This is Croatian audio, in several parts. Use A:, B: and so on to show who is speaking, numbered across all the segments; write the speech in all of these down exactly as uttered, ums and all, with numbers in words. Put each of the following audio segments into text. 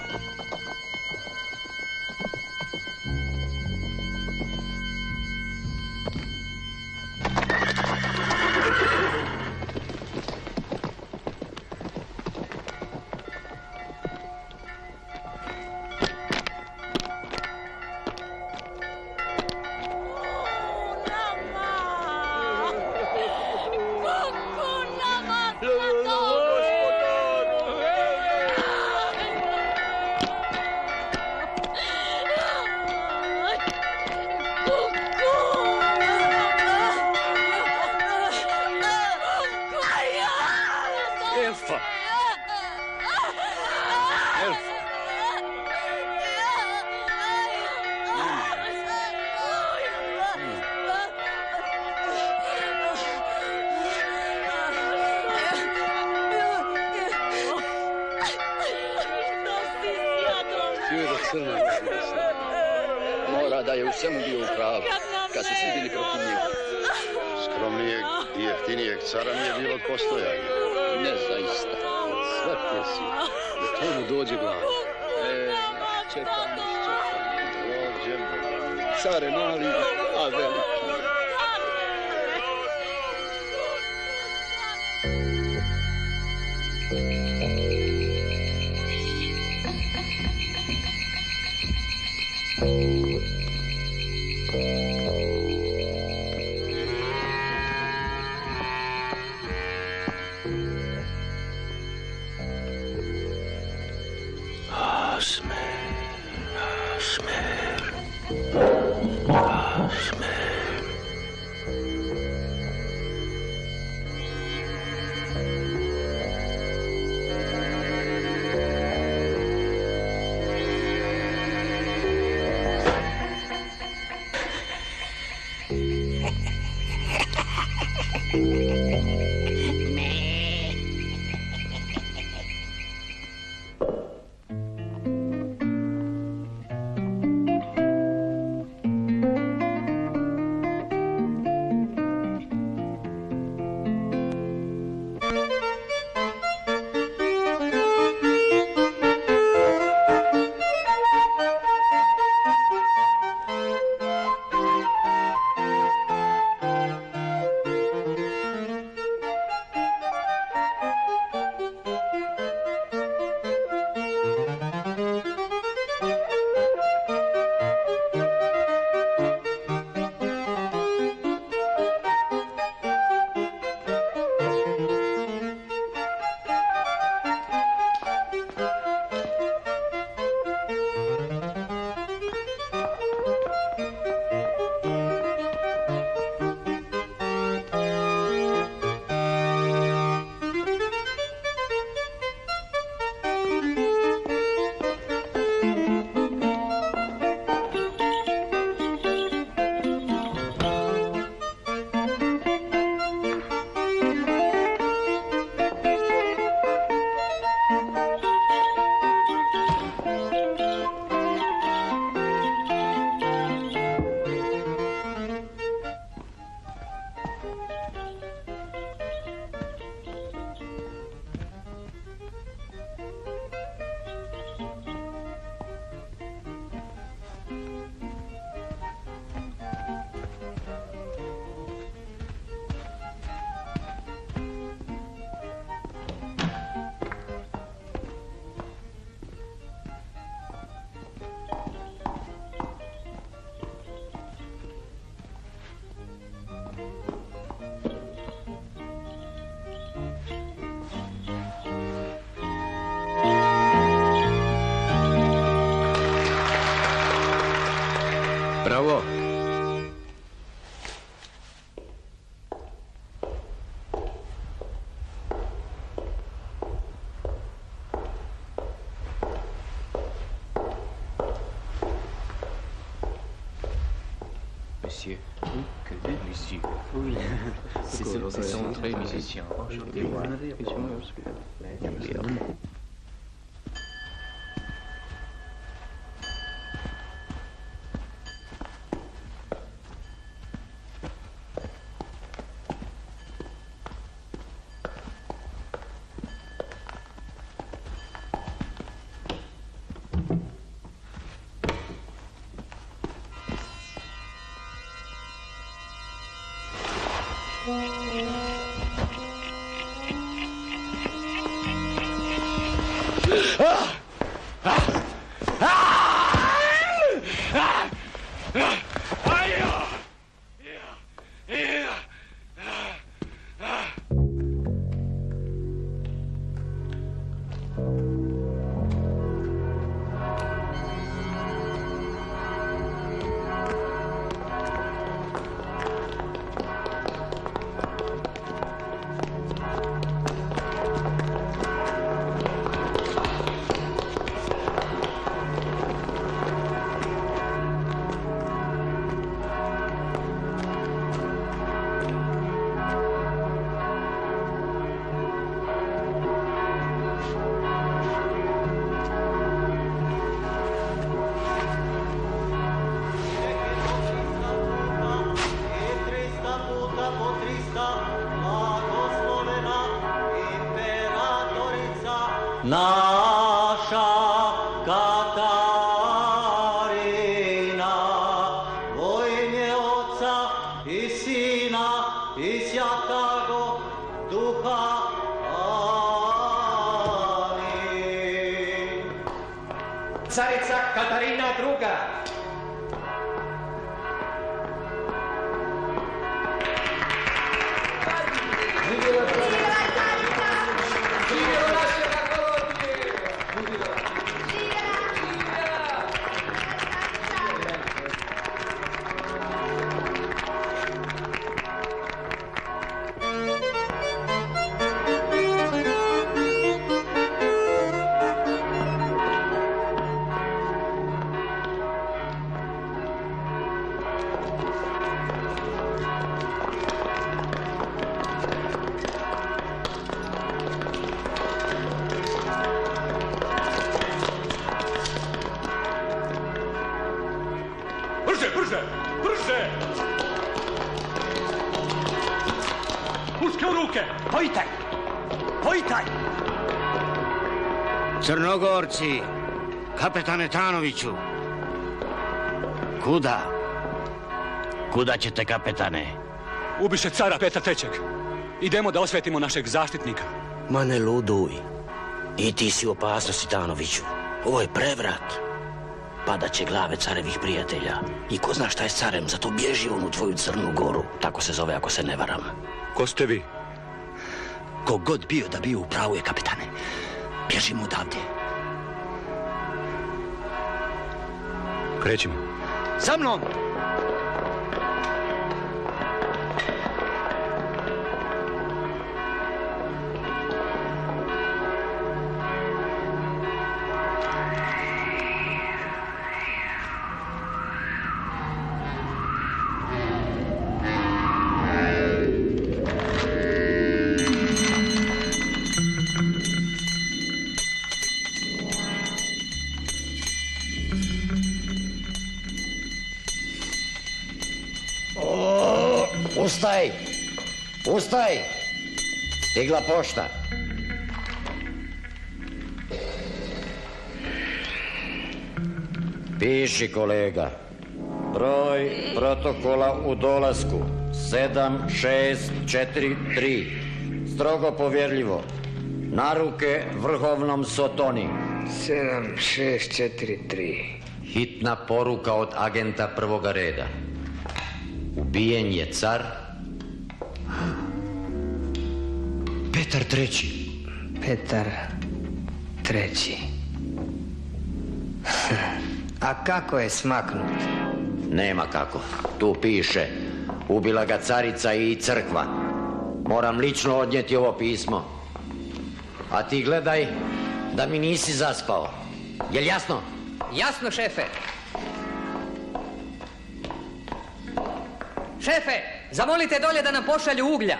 A: Mora da je u svemu bio u pravu, kad su svi bili protiv njega.
B: Skromnijeg i jeftinijeg cara nije bilo postojanja.
A: Ne zaista.
C: Svatke si, da to mu dođe glava.
A: E, čekam, čekam.
B: Dođe mu.
A: Care mali, a veliki.
C: Bravo!
D: Monsieur, que de monsieur. Oui, c'est son très musicien.
E: Naša Katarina, u ime Oca i Sina i Svjatoga Duha. Amin.
F: Carica Katarina druga.
G: Brže, brže, brže! Puške u ruke!
H: Pojitaj! Pojitaj! Crnogorci, kapetane Tanoviću. Kuda? Kuda ćete, kapetane?
G: Ubiše cara Petra trećeg. Idemo da osvetimo našeg zaštitnika.
H: Ma ne luduj. I ti si u opasnosti, Tanoviću. Ovo je prevrat. Padat će glave carevih prijatelja. I ko zna šta je s carem, zato bježi on u tvoju Crnu Goru. Tako se zove, ako se ne varam.
G: Ko ste vi?
H: Kogod bio da bio u pravu je, kapitane. Bježimo odavde.
G: Krećimo.
H: Za mnom!
I: Ustaj! Ustaj! Stigla pošta. Piši, kolega. Broj protokola u dolasku sedam šest četiri tri. Strogo povjerljivo. Na ruke vrhovnom Sotoni.
J: sedam šest četiri tri.
I: Hitna poruka od agenta prvoga reda. Ubijen je car Petar treći.
J: Petar treći. A kako je smaknut?
I: Nema kako. Tu piše. Ubila ga carica i crkva. Moram lično odnijeti ovo pismo. A ti gledaj da mi nisi zaspao. Jel jasno?
F: Jasno, šefe. Šefe, zamolite dolje da nam pošalju uglja.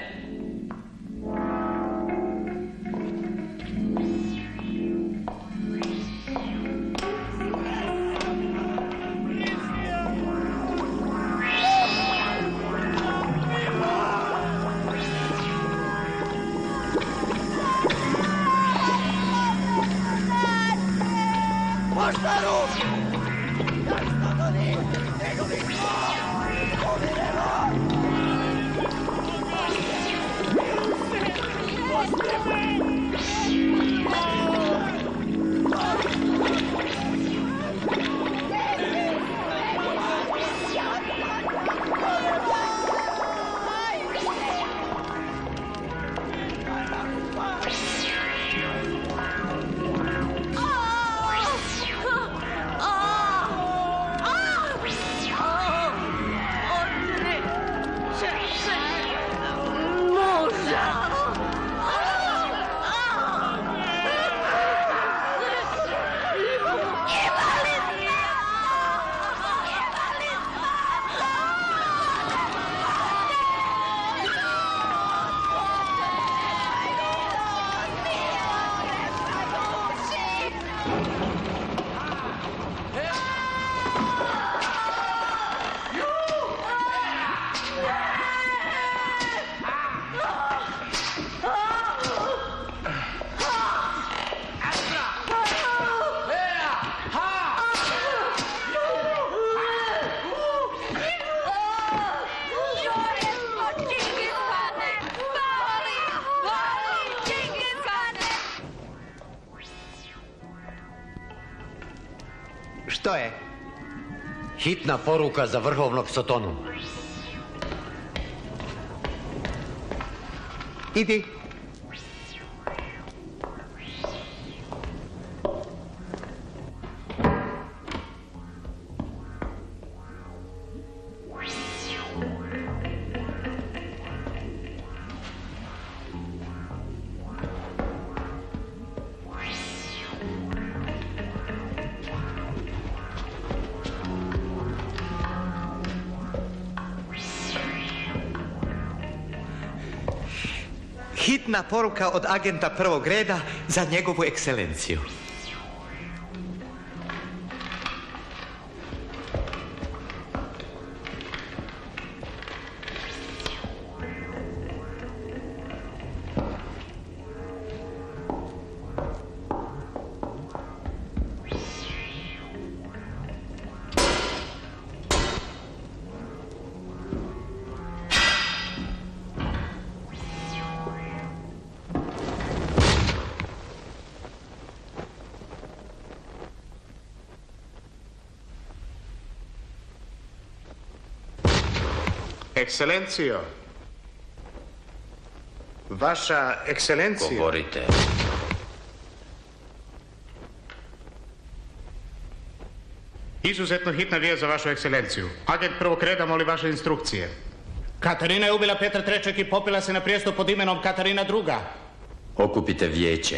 K: Što je?
I: Hitna poruka za vrhovnog Sotonu.
K: Idi. Hitna poruka od agenta prvog reda za njegovu ekscelenciju.
L: Ekscelencijo, vaša ekscelencijo.
I: Govorite.
L: Izuzetno hitna vijest za vašu ekscelenciju. Agent prvog reda moli vaše instrukcije. Katarina je ubila Petra trećeg i popila se na prijestup pod imenom Katarina druga.
I: Okupite vijeće.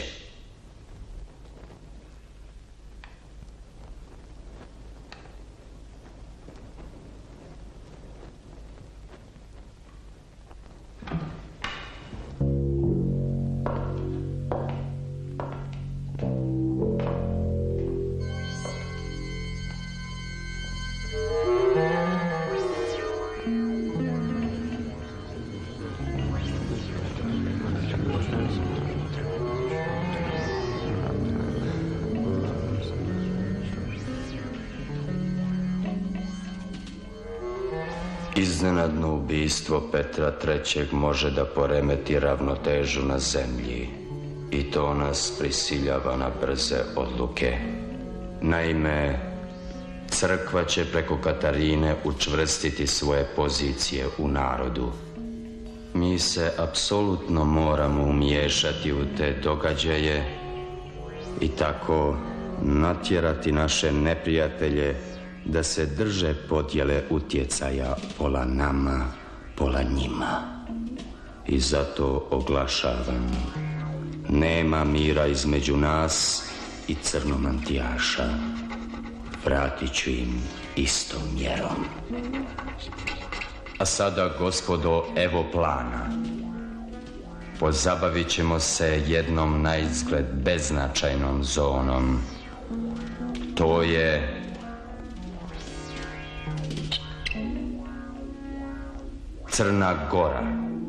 M: Iznenadno ubistvo Petra trećeg može da poremeti ravnotežu na zemlji i to nas prisiljava na brze odluke. Naime, crkva će preko Katarine učvrstiti svoje pozicije u narodu. Mi se apsolutno moramo umiješati u te događaje i tako natjerati naše neprijatelje da se drže podjele utjecaja pola nama, pola njima. I zato oglašavam, nema mira između nas i crnomantijaša. Vratit ću im istom mjerom. A sada, gospodo, evo plana. Pozabavit ćemo se jednom naizgled beznačajnom zonom. To je Crna Gora.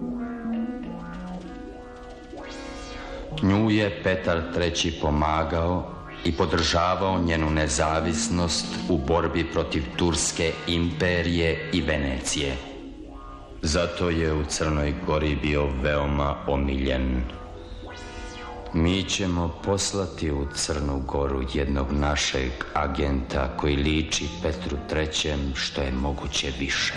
M: Nju je Petar treći pomagao i podržavao njenu nezavisnost u borbi protiv Turske imperije i Venecije. Zato je u Crnoj Gori bio veoma omiljen Mi ćemo poslati u Crnu Goru jednog našeg agenta koji liči Petru trećem što je moguće više.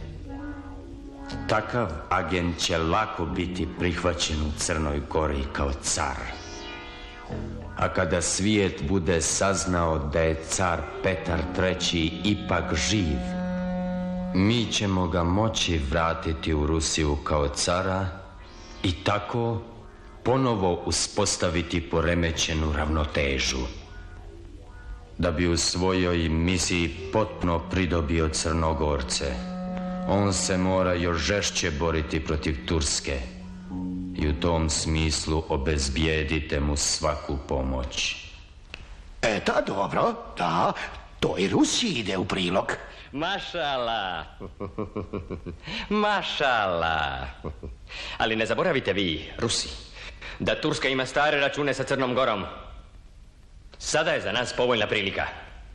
M: Takav agent će lako biti prihvaćen u Crnoj Gori kao car. A kada svijet bude saznao da je car Petar treći ipak živ, mi ćemo ga moći vratiti u Rusiju kao cara i tako ponovo uspostaviti poremećenu ravnotežu. Da bi u svojoj misiji potpuno pridobio Crnogorce, on se mora još žešće boriti protiv Turske i u tom smislu obezbijedite mu svaku pomoć.
H: E, da, dobro, da, to i Rusiji ide u prilog.
N: Mašala, mašala. Ali ne zaboravite vi, Rusi, da Turska ima stare račune sa Crnom Gorom. Sada je za nas povoljna prilika.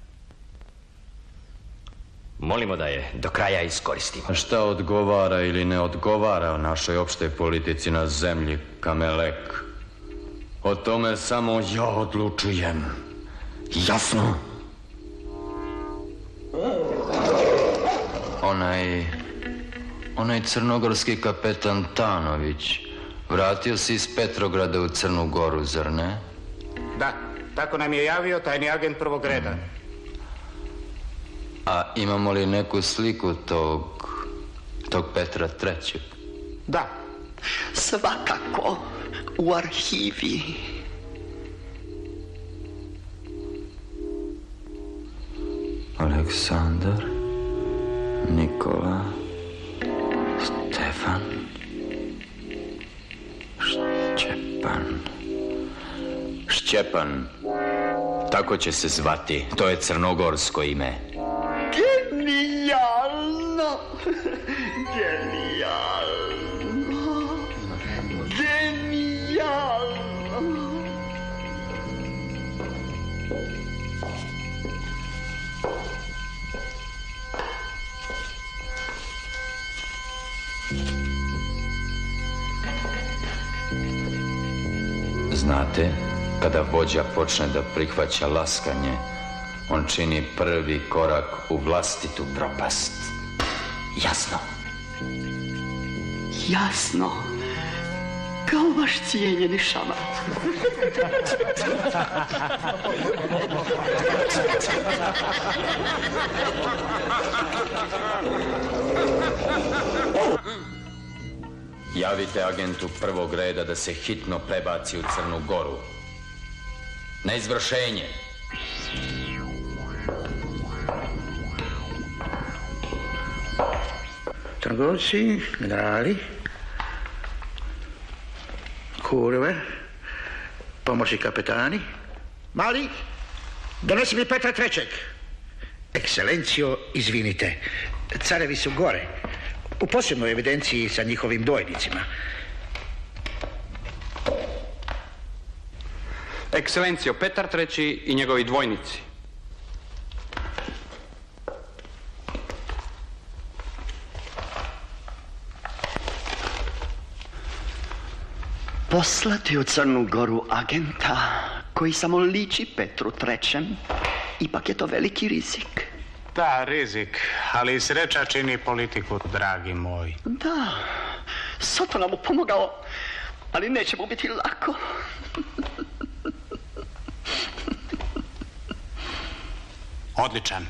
N: Molimo da je do kraja iskoristimo.
M: Šta odgovara ili ne odgovara o našoj opštoj politici na zemlji, Kamelek? O tome samo ja odlučujem. Jasno? Onaj... Onaj crnogorski kapetan Tanović vratio se iz Petrograda u Crnu Goru, zar ne?
L: Da, tako nam je javio tajni agent prvog reda.
M: A imamo li neku sliku tog... tog Petra trećeg?
H: Da. Svakako, u arhivi.
M: Aleksandar, Nikola, Stefan, Šćepan. Šćepan, tako će se zvati. To je crnogorsko ime.
H: Genijalno! Genijalno! Genijalno!
M: Znate, kada vođa počne da prihvaća laskanje, on čini prvi korak u vlastitu propast. Jasno?
H: Jasno. Kao vaš cijenjeni šamar.
M: Javite agentu prvog reda da se hitno prebaci u Crnu Goru. Na izvršenje.
H: Trgovci, generali, kurve, pomoćni kapetani. Mali, donesi mi Petra trećeg. Ekscelencijo, izvinite, carevi su gore, u posebnoj evidenciji sa njihovim dojnicima.
O: Ekscelencijo, Petar treći i njegovi dvojnici.
P: Poslati u Crnu Goru agenta koji samo liči Petru trećem, ipak je to veliki rizik.
L: Da, rizik, ali i sreća čini politiku, dragi moj.
P: Da, Soto nam mu pomogao, ali neće mu biti lako.
L: Odličan.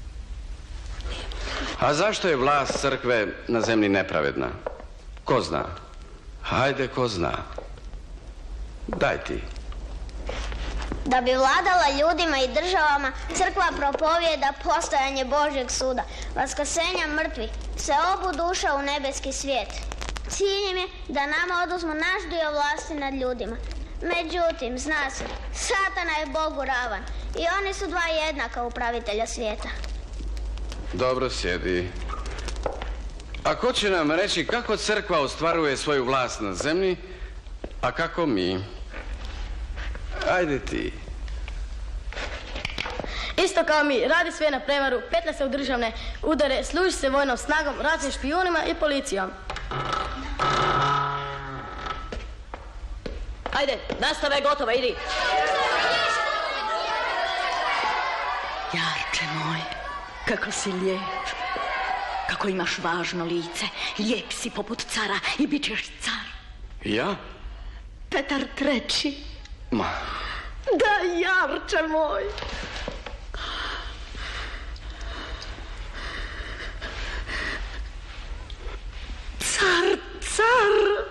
C: A zašto je vlast crkve na zemlji nepravedna? Ko zna? Hajde, ko zna? Daj ti.
Q: Da bi vladala ljudima i državama, crkva propovijeda postojanje Božjeg suda, vaskrsenja mrtvih, seobu duša u nebeski svijet. Ciljem je da nama oduzmu naš dio vlasti nad ljudima. Međutim, zna se, Satana je Bogu ravan i oni su dva jednaka upravitelja svijeta.
C: Dobro, sjedi. A ko će nam reći kako crkva ostvaruje svoju vlast na zemlji, a kako mi? Ajde ti.
R: Isto kao mi, radi sve na prevaru, petlja se u državne udare, služi se vojnom snagom, raznim špijunima i policijom. A Ajde, nastava je gotova, idi.
S: Jarče moj, kako si lijep. Kako imaš važno lice. Lijep si poput cara i bit ćeš car.
C: Ja?
S: Petar treći.
C: Ma...
S: Da, Jarče moj. Car, car.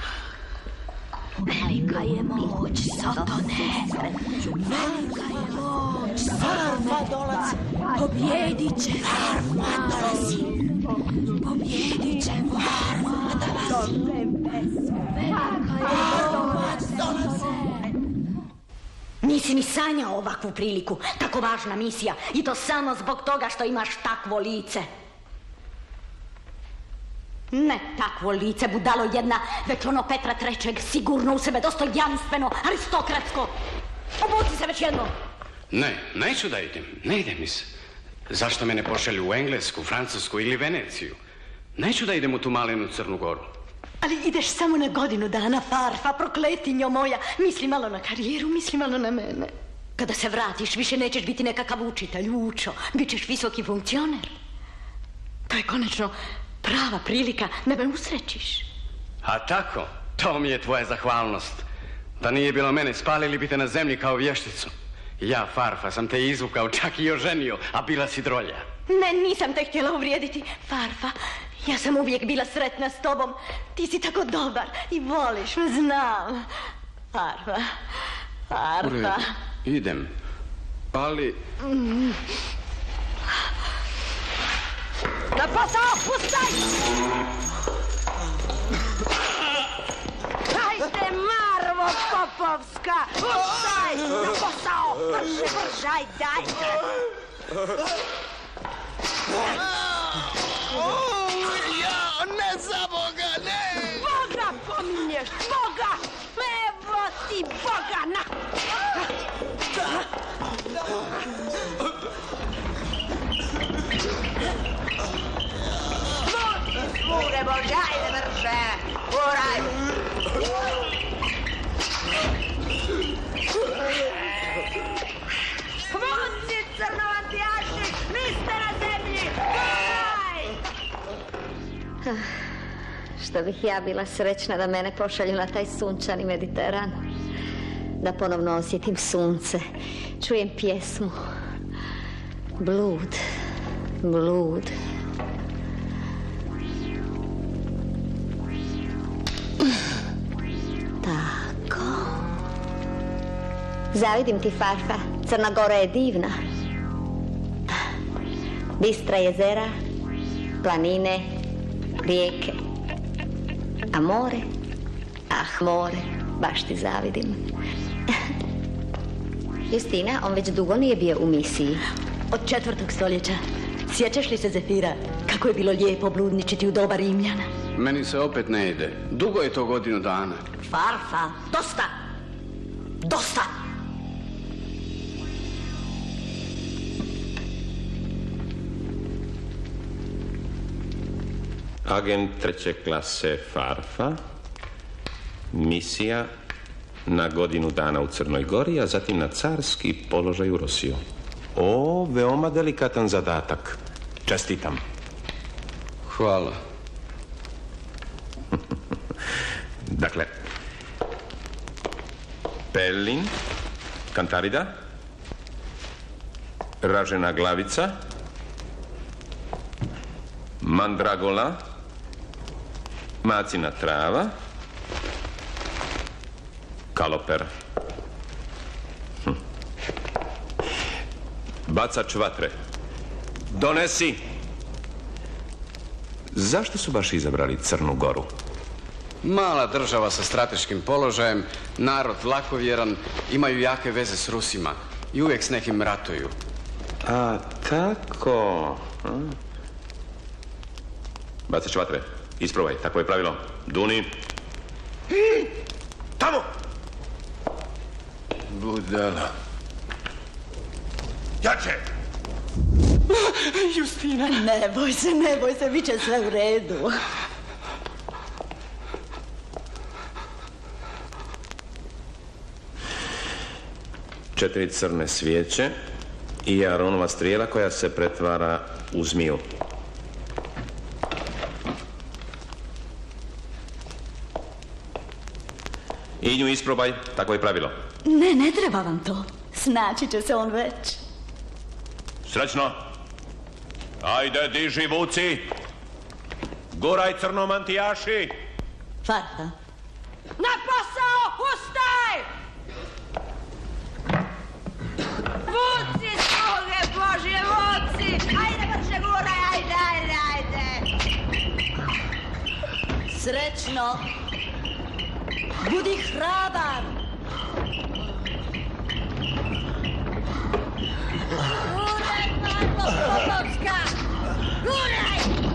S: Velika je moć, Sotone. Velika je moć, Farfa dolazi. Pobjedit će Farfa dolazi. Pobjedit će Farfa dolazi. Velika je moć dolazi. Nisi ni sanjao ovakvu priliku, tako važna misija. I to samo zbog toga što imaš takvo lice. Ne takvo lice, budalo jedna, već ono Petra trećeg, sigurno u sebe, dostojanstveno, aristokratsko. Obuci se već jedno.
C: Ne, neću da idem, ne ide mi se. Zašto me ne pošalju u Englesku, Francusku ili Veneciju? Neću da idem u tu malenu Crnu Goru.
S: Ali ideš samo na godinu dana, Farfa, prokletinjo moja. Misli malo na karijeru, misli malo na mene. Kada se vratiš, više nećeš biti nekakav učitelj, učo. Bićeš visoki funkcioner. To je konačno prava prilika da me usrećiš.
C: A tako, to mi je tvoja zahvalnost. Da nije bilo mene, spalili bi te na zemlji kao vješticu. Ja, Farfa, sam te izvukao, čak i oženio, a bila si drolja.
S: Ne, nisam te htjela uvrijediti, Farfa. Ja sam uvijek bila sretna s tobom. Ti si tako dobar i voliš me, znam. Farfa, Farfa.
C: U redu, idem, ali...
S: Mm. Na posao, pustaj!
T: Hajde, Marvo Popovska! Pustaj! Na posao! Brže, brže, aj, dajte!
U: Ja, ne za Boga, ne!
T: Boga pominješ, Boga! Evo ti Boga, na! Ure, Bože, ajde brže! Uraj! Muci crnovatjaši, niste na zemlji! Uraj!
V: Što bih ja bila srećna da mene pošalju na taj sunčani Mediteran. Da ponovno osjetim sunce, čujem pjesmu. Blud, blud. Tako. Zavidim ti, Farfa, Crna Gora je divna. Bistra jezera, planine, rijeke. A more? Ah, more, baš ti zavidim. Justina, on već dugo nije bio u misiji.
S: Od četvrtog stoljeća. Sjećaš li se, Zefira, kako je bilo lijepo bludničiti u doba Rimljana?
C: Meni se opet ne ide. Dugo je to godinu dana.
S: Farfa, dosta! Dosta!
M: Agent treće klase Farfa. Misija na godinu dana u Crnoj Gori, a zatim na carski položaj u Rusiju. O, veoma delikatan zadatak. Čestitam.
C: Hvala.
M: Dakle, Pelin, Kantarida, Ražena glavica, Mandragola, Macina trava, Kaloper. Hm. Bacač vatre. Donesi! Zašto su baš izabrali Crnu Goru?
C: Mala država sa strateškim položajem, narod lakovjeran, imaju jake veze s Rusima i uvijek s nekim ratuju.
M: A, tako. A. Bacač vatre, isprobaj, tako je pravilo. Duni. Tamo!
C: Budala.
M: Jače!
S: Justina, ne boj se, ne boj se, bit će sve u redu.
A: četiri crne svijeće i Aronova strijela koja se pretvara u zmiju. I nju isprobaj, tako je pravilo.
S: Ne, ne treba vam to. Snaći će se on već.
A: Srećno. Ajde, diži vuci. Guraj crnomantijaši.
S: Farfa.
T: Na posao, ustaj! Vuci, sluge Božje, vuci! Ajde, brže guraj, ajde, ajde, ajde!
S: Srećno. Budi hrabar.
T: Guraj, Marko Popovska! Guraj!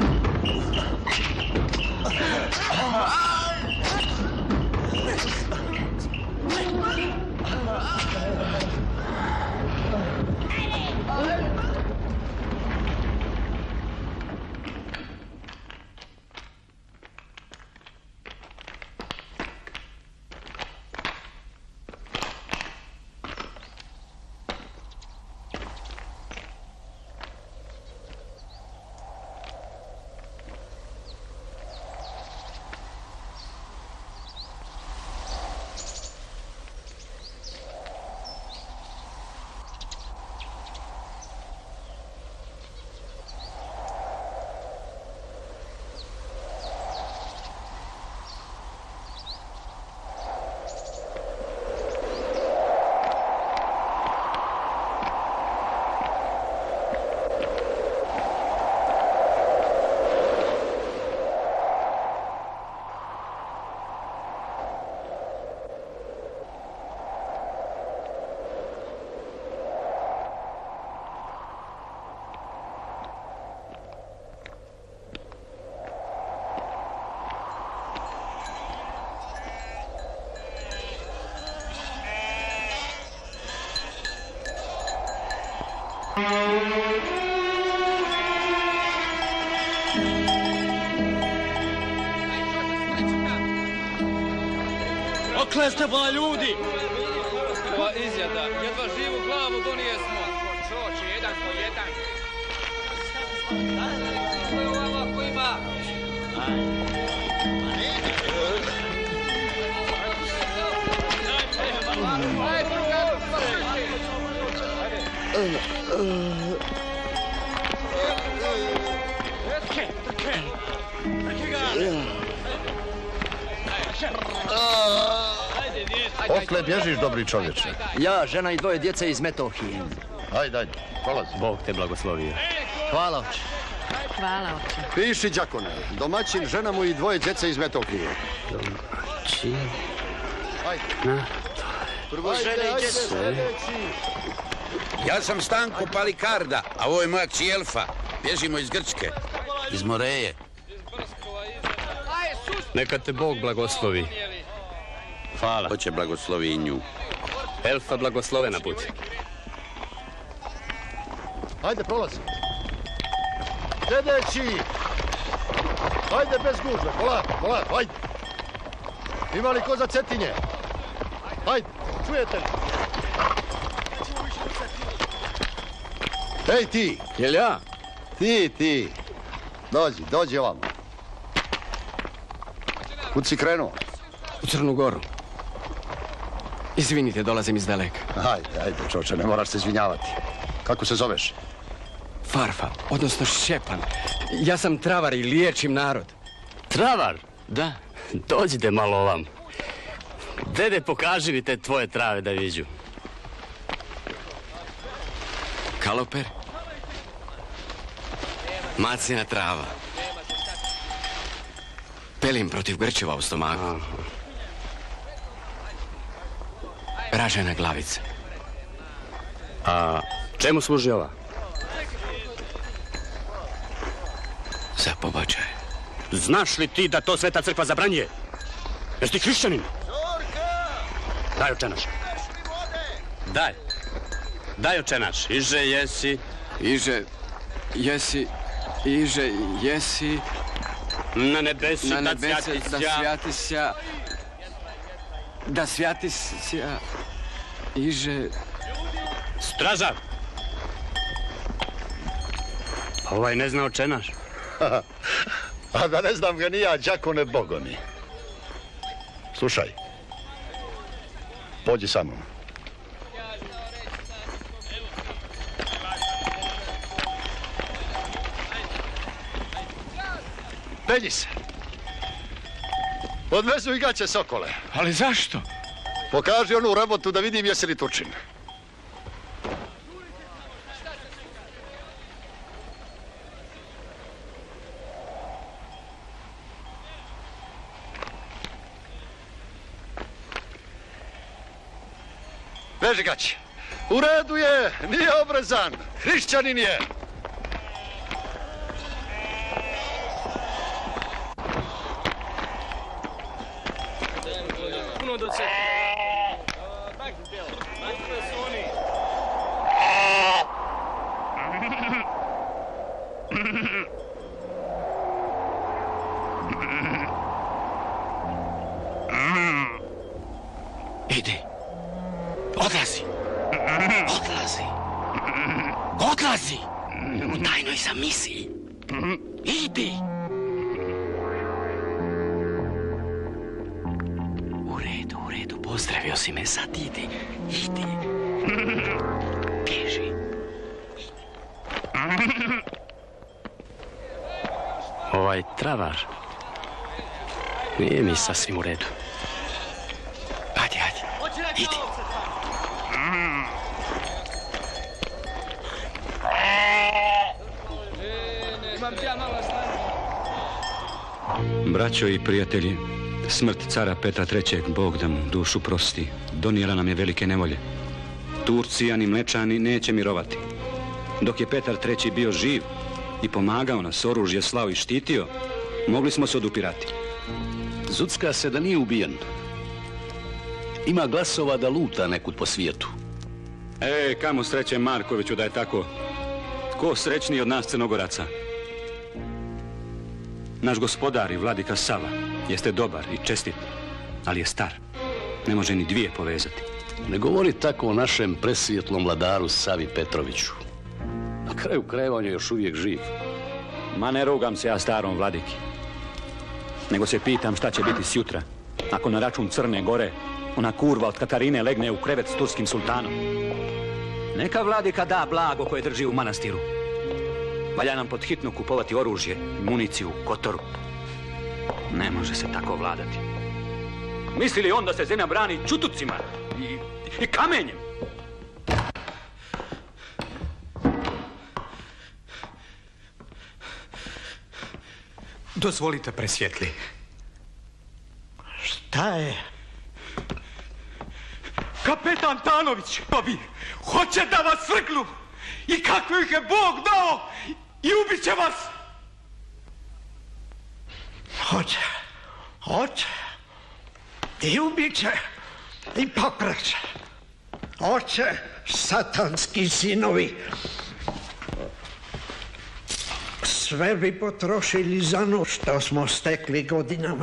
G: Dokle ste ba ljudi?
C: Ova izjada, jedva živu glavu donijesmo.
O: Čoči, jedan po jedan.
C: Što je ovo ovako ima?
B: Otkle bježiš, dobri čovječe?
W: Ja, žena i dvoje djece iz Metohije.
B: Ajde, ajde, prolazi.
W: Bog te blagoslovio. Hvala, oče.
X: Hvala, oče.
B: Piši, đakone. Domaćin, žena mu i dvoje djece iz Metohije.
W: Domaćin...
B: Ajde.
W: Na.
B: Prvo žene i djece.
Y: Ja sam Stanko Palikarda, a ovo je moja kći Elfa. Bježimo iz Grčke. Iz Moreje.
W: Neka te Bog blagoslovi. Hvala.
Y: Hoće blagoslovi i nju.
W: Elfa blagoslovena budi.
B: Ajde, prolazi. Sljedeći. Ajde, bez gužve. Polako, polako, ajde. Ima li ko za Cetinje? Ajde, čujete li? Ej, ti.
C: Jel ja?
B: Ti, ti. Dođi, dođi ovamo. Kud si krenuo?
C: U Crnu Goru. Izvinite, dolazim iz daleka.
B: Ajde, ajde, čoče, ne moraš se izvinjavati. Kako se zoveš?
C: Farfa, odnosno Šćepan. Ja sam travar i liječim narod.
W: Travar? Da. Dođite malo ovam. Dede, pokaži mi te tvoje trave da viđu.
C: Kaloper. Macina trava. Pelim protiv grčeva u stomaku. Ražena glavica.
W: A čemu služi ova?
C: Za pobačaj.
W: Znaš li ti da to Sveta crkva zabranjuje? Jesi ti hrišćanin? Daj očenaš. Daj. Daj očenaš. Iže jesi.
C: Iže jesi. Iže jesi.
W: Na nebesi
C: Na
W: da
C: nebesi
W: svjati
C: da
W: sja.
C: svjati sja. Da svjati sja. Iže
W: Stražar! Ovaj ne zna očenaš.
B: A da ne znam ga ni ja, đakone bogomi. Slušaj. Pođi sa mnom. Penji se. Odvezu i gaće sokole.
W: Ali zašto?
B: Pokaži onu rabotu da vidim jesi li tučin. Veži gaće. U redu je, nije obrezan. Hrišćanin je.
H: Idi. Odlazi. Odlazi. Odlazi. U tajnoj sam misiji. Idi. U redu, u redu. Pozdravio si me, sad idi. Idi. Bježi. Ovaj travar nije mi sasvim u redu. Ajde, ajde. Idi.
G: Braćo i prijatelji, smrt cara Petra trećeg, Bog da mu dušu prosti, donijela nam je velike nevolje. Turci, ani Mlečani neće mirovati. Dok je Petar treći bio živ i pomagao nas, oružje slao i štitio, mogli smo se odupirati.
D: Zucka se da nije ubijen. Ima glasova da luta nekud po svijetu.
G: E, kamo sreće Markoviću da je tako. Ko srećniji od nas Crnogoraca? Naš gospodar i vladika Sava jeste dobar i čestit, ali je star. Ne može ni dvije povezati.
D: Ne govori tako o našem presvjetlom vladaru Savi Petroviću. Na kraju krajeva on je još uvijek živ.
G: Ma ne rugam se ja starom vladiki. Nego se pitam šta će biti sjutra, ako na račun Crne Gore ona kurva od Katarine legne u krevet s turskim sultanom. Neka vladika da blago koje drži u manastiru. Valja nam pod hitno kupovati oružje i municiju u Kotoru. Ne može se tako vladati. Misli li on da se zemlja brani čutucima i, i kamenjem?
K: Dozvolite, presvjetli.
E: Šta je?
K: Kapetan Tanović, ovi, hoće da vas svrgnu. I kako ih je Bog dao i ubit će vas.
E: Hoće, hoće. I ubit će, i pokraće. Hoće, satanski sinovi. Sve bi potrošili za ono što smo stekli godinama.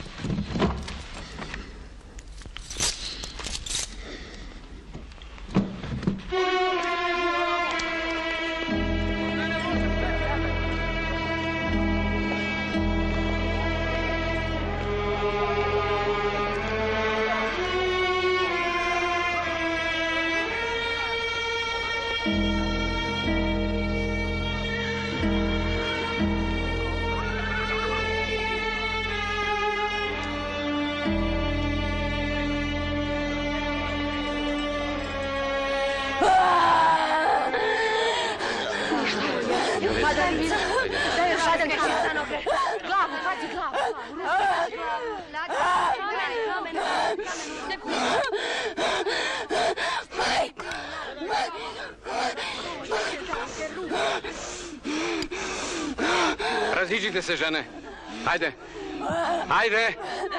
C: Raziđite se, žene. Ajde. Ajde.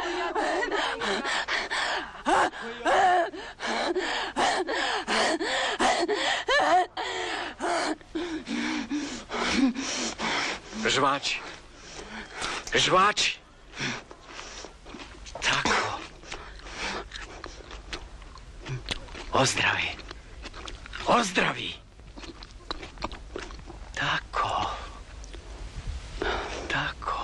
C: Žvači. Žvači. Tako.
H: Ozdravi.
C: Ozdravi. Tako. Tako.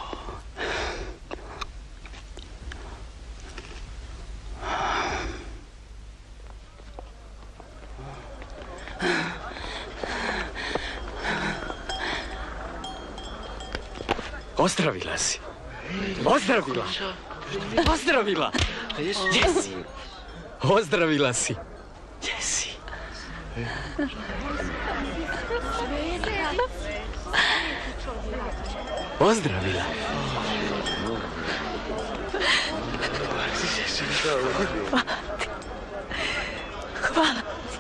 C: Ozdravila si. Ozdravila. Ozdravila. Jesi. Ozdravila si. Jesi. Ozdravila.
S: Hvala.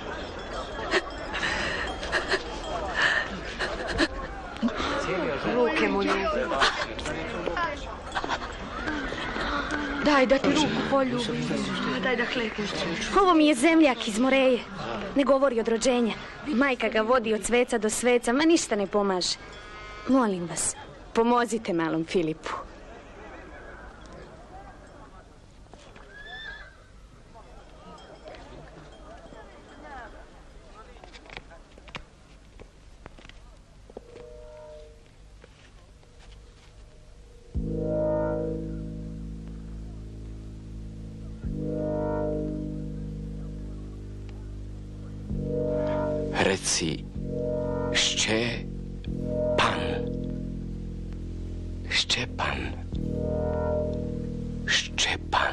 T: Ruke mu ljubi. Daj da ti ruku poljubim. Daj da klekneš.
F: Ovo mi je zemljak iz Moreje. Ne govori od rođenja. Majka ga vodi od sveca do sveca, ma ništa ne pomaže. Molim vas, pomozite malom Filipu.
C: Reci Šćepan. Šćepan. Šćepan.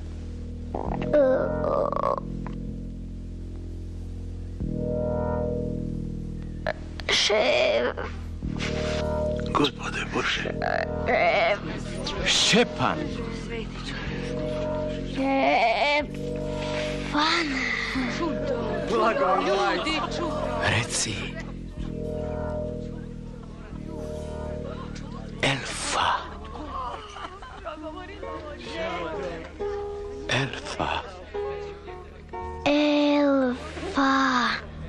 Q: Šef.
E: Gospode Bože.
C: Šćepan.
Q: Šćepan.
C: Reci Elfa. Elfa.
Q: Elfa.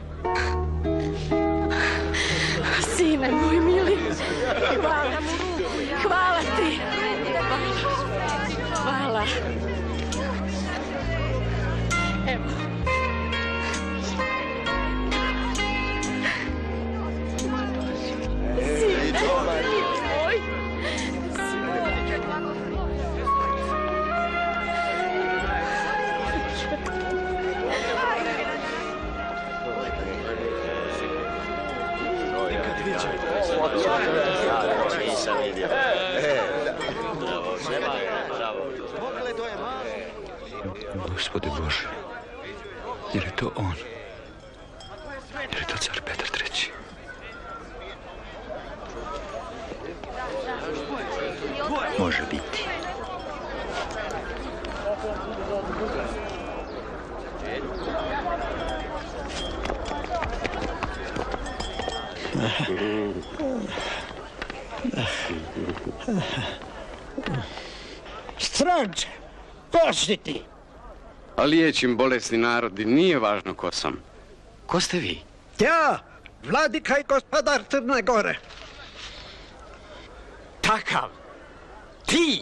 S: Sine moj mili. Hvala. Hvala ti. Hvala. Evo.
K: Gospode Bože, je li to on? Je li to car Petar treći? Može biti.
E: Stranče, ko si ti?
C: A liječim bolesni narod i nije važno ko sam. Ko ste vi?
E: Ja, vladika i gospodar Crne Gore.
C: Takav? Ti?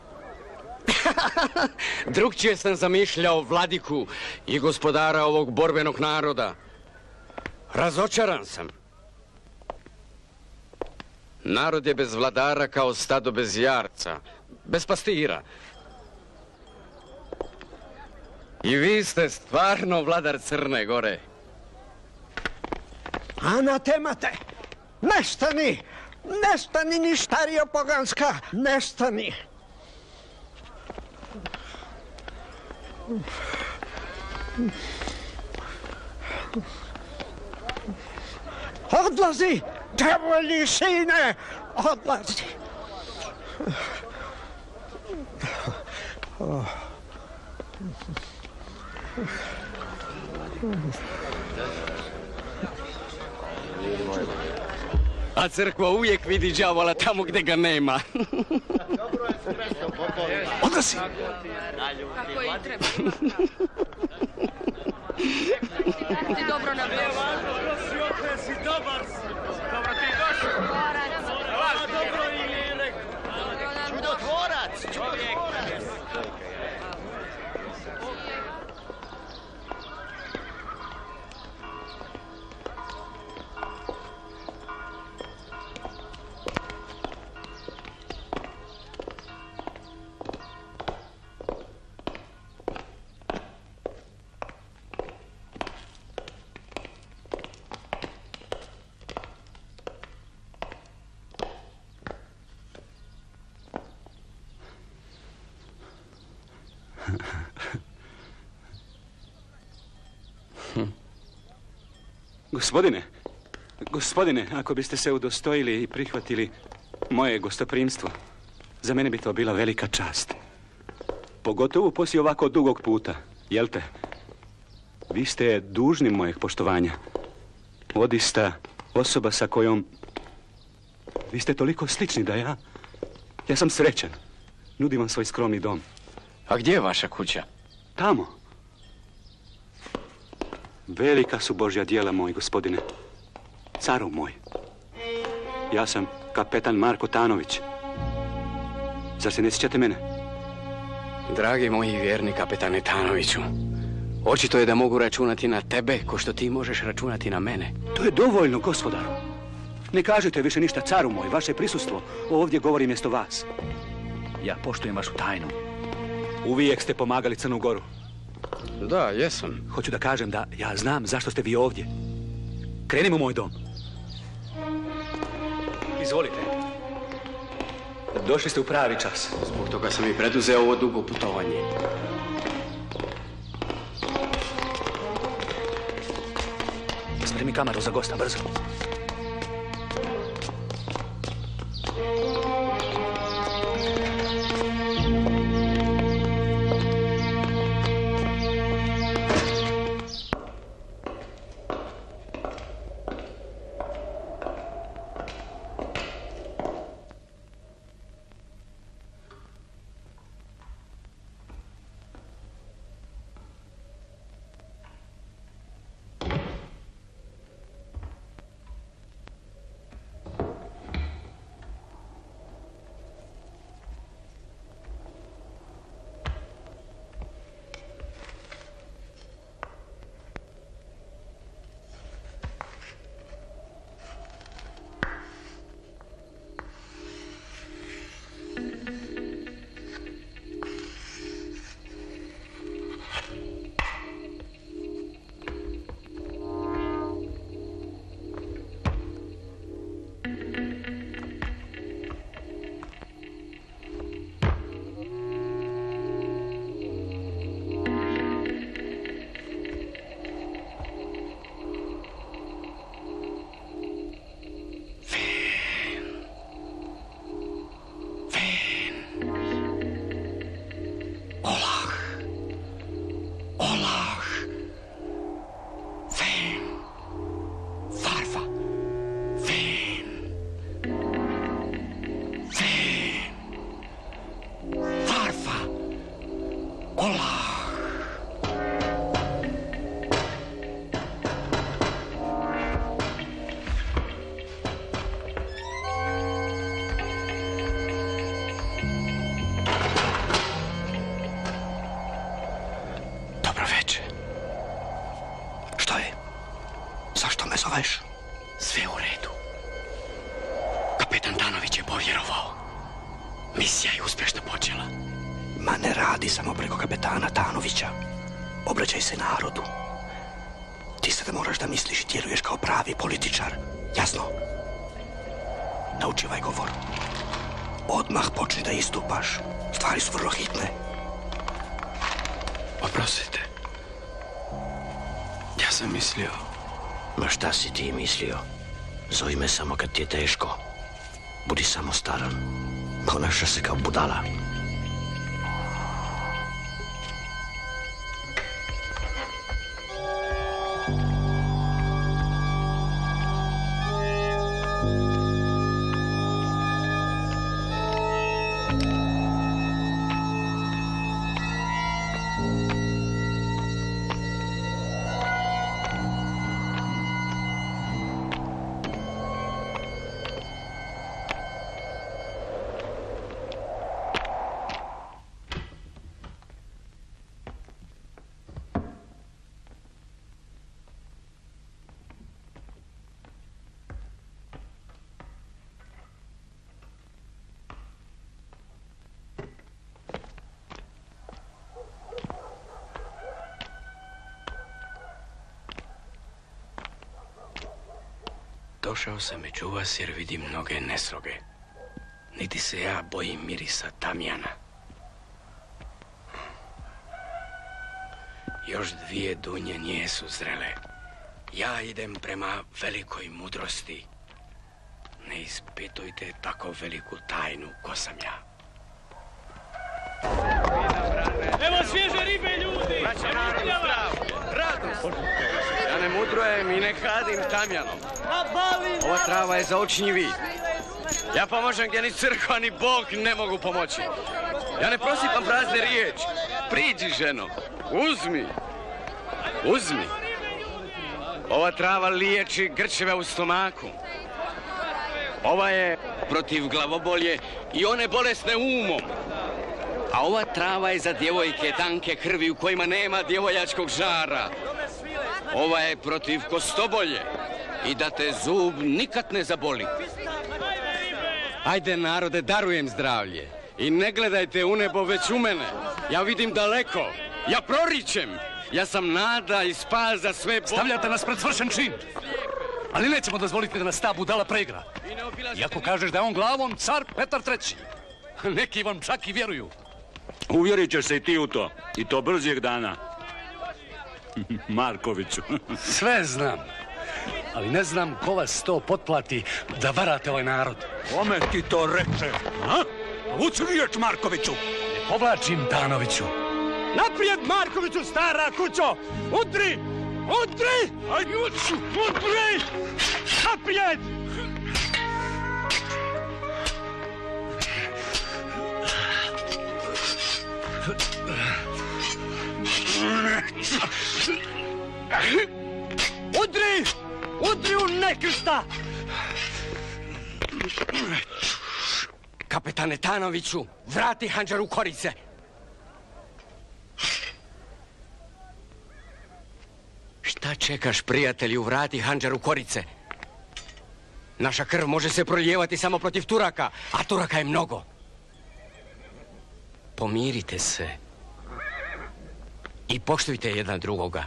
C: Drugčije sam zamišljao vladiku i gospodara ovog borbenog naroda. Razočaran sam. Narod je bez vladara kao stado bez jarca, bez pastira. I vi ste stvarno vladar Crne Gore.
E: Anatemate, nestani, nestani ni štario poganska, nestani. Odlazi, devolji sine, odlazi. Oh.
C: A crkva uvijek vidi đavola tamo gdje ga nema.
E: Odlazi.
T: Kako i treba. Ti dobro nam došao.
U: Si dobar si. Dobro ti došao. Dobro i čudotvorac. Čudotvorac.
G: Gospodine, gospodine, ako biste se udostojili i prihvatili moje gostoprimstvo, za mene bi to bila velika čast. Pogotovo poslije ovako dugog puta, jel te? Vi ste dužni mojeg poštovanja. Odista osoba sa kojom... Vi ste toliko slični da ja... Ja sam srećan. Nudim vam svoj skromni dom.
C: A gdje je vaša kuća?
G: Tamo. Velika su Božja djela, moj gospodine. Caru moj. Ja sam kapetan Marko Tanović. Zar se ne sjećate mene?
C: Dragi moji vjerni kapetane Tanoviću, očito je da mogu računati na tebe ko što ti možeš računati na mene.
G: To je dovoljno, gospodaru. Ne kažete više ništa, caru moj. Vaše prisustvo ovdje govori mjesto vas. Ja poštujem vašu tajnu. Uvijek ste pomagali Crnu Goru.
C: Da, jesam.
G: Hoću da kažem da ja znam zašto ste vi ovdje. Krenimo u moj dom. Izvolite. Došli ste u pravi čas.
C: Zbog toga sam i preduzeo ovo dugo putovanje.
G: Spremi kamaru za gosta, brzo.
C: Sve u redu. Kapetan Tanović je povjerovao. Misija je uspješno počela.
H: Ma ne radi samo preko kapetana Tanovića. Obraćaj se narodu. Ti sada moraš da misliš i djeluješ kao pravi političar. Jasno? Nauči ovaj govor. Odmah počni da istupaš. Stvari su vrlo hitne.
C: Oprostite. Ja sam mislio...
H: Ma šta si ti mislio? Zovi me samo kad ti je teško. Budi samostaran. Ponaša se kao budala.
C: Došao sam među vas jer vidim mnoge nesloge. Niti se ja bojim mirisa tamjana. Još dvije dunje nijesu zrele. Ja idem prema velikoj mudrosti. Ne ispitujte tako veliku tajnu ko sam ja.
K: Evo svježe ribe, ljudi!
C: Radost! Ja ne mudrujem i ne hadim tamjanom. Ova trava je za očni vid. Ja pomožem gdje ni crkva ni Bog ne mogu pomoći. Ja ne prosipam prazne riječi. Priđi, ženo, uzmi. Uzmi. Ova trava liječi grčeve u stomaku. Ova je protiv glavobolje i one bolesne umom. A ova trava je za djevojke tanke krvi u kojima nema djevojačkog žara. Ova je protiv kostobolje i da te zub nikad ne zaboli. Ajde, narode, darujem zdravlje. I ne gledajte u nebo, već u mene. Ja vidim daleko. Ja proričem. Ja sam nada i spas za sve...
D: Stavljate nas pred svršen čin. Ali nećemo dozvoliti da nas ta budala preigra. Iako kažeš da je on glavom car Petar treći. Neki vam čak i vjeruju.
G: Uvjerit ćeš se i ti u to. I to brzijeg dana. Markoviću.
D: Sve znam. Ali ne znam ko vas to potplati da varate ovaj narod.
G: Kome ti to reče? A? Vuci riječ, Markoviću.
D: Ne povlačim, Tanoviću.
K: Naprijed, Markoviću, stara kućo! Udri! Udri! Ajde, udri! Naprijed! Udri! Udri u nekrsta!
C: Kapetane Tanoviću, vrati Handžaru Korice! Šta čekaš, prijatelju, vrati Handžaru Korice? Naša krv može se prolijevati samo protiv Turaka, a Turaka je mnogo. Pomirite se i poštujte jedan drugoga.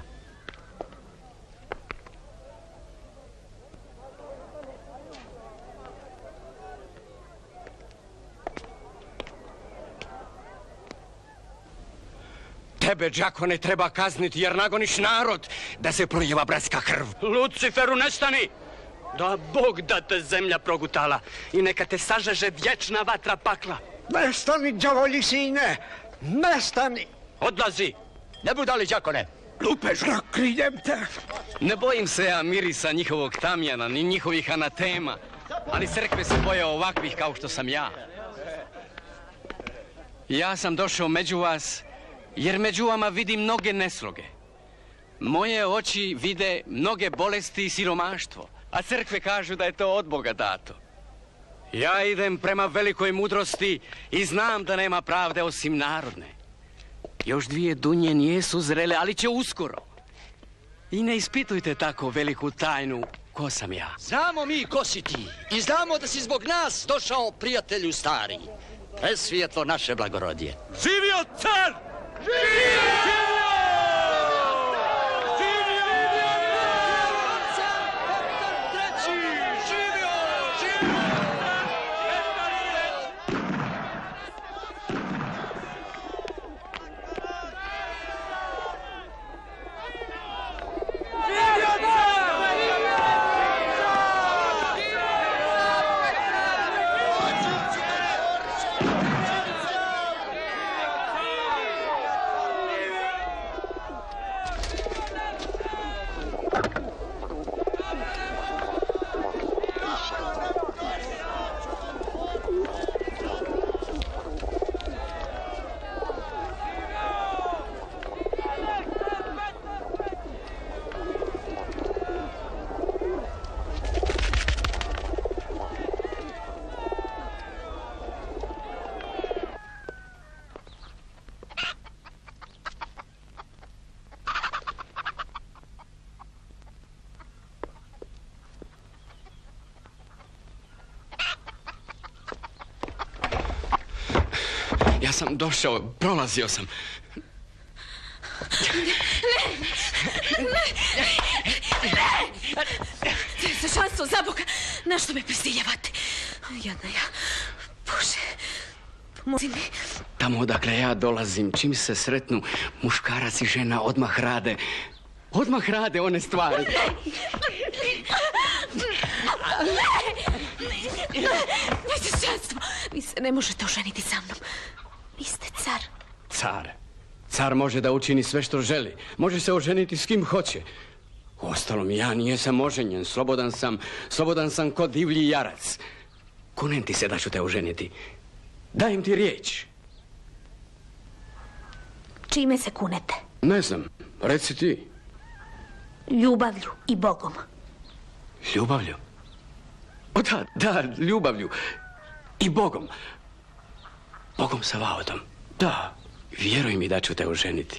C: Tebe, đakone, treba kazniti jer nagoniš narod da se prolijeva bratska krv.
W: Luciferu, nestani! Da Bog da te zemlja progutala i neka te sažeže vječna vatra pakla.
E: Nestani, đavolji sine! Nestani!
W: Odlazi! Ne budali, đakone!
E: Lupež, proklinjem te!
C: Ne bojim se ja mirisa njihovog tamjana, ni njihovih anatema, ali crkve se boje ovakvih kao što sam ja. Ja sam došao među vas jer među vama vidim mnoge nesloge. Moje oči vide mnoge bolesti i siromaštvo, a crkve kažu da je to od Boga dato. Ja idem prema velikoj mudrosti i znam da nema pravde osim narodne. Još dvije dunje nijesu zrele, ali će uskoro. I ne ispitujte tako veliku tajnu ko sam ja.
H: Znamo mi ko si ti i znamo da si zbog nas došao, prijatelju stari. Presvijetlo naše blagorodje.
K: Živio car! Živio!
C: Ja sam došao, prolazio sam.
F: Ne, ne, ne, ne! Daj se šansu, za Boga! Na što me prisiljavate? Jadna ja. Bože, pomozi mi.
C: Tamo odakle ja dolazim, čim se sretnu, muškarac i žena odmah rade. Odmah rade one stvari.
I: Veličanstvo, vi se ne možete oženiti sa mnom. Vi ste car.
C: Car. Car može da učini sve što želi. Može se oženiti s kim hoće. Uostalom, ja nijesam oženjen. Slobodan sam, slobodan sam ko divlji jarac. Kunem ti se da ću te oženiti. Dajem ti riječ.
I: Čime se kunete?
C: Ne znam, reci ti.
I: Ljubavlju i Bogom.
C: Ljubavlju? O da, da, ljubavlju. I Bogom. Bogom sa Vahodom. Da, vjeruj mi da ću te oženiti.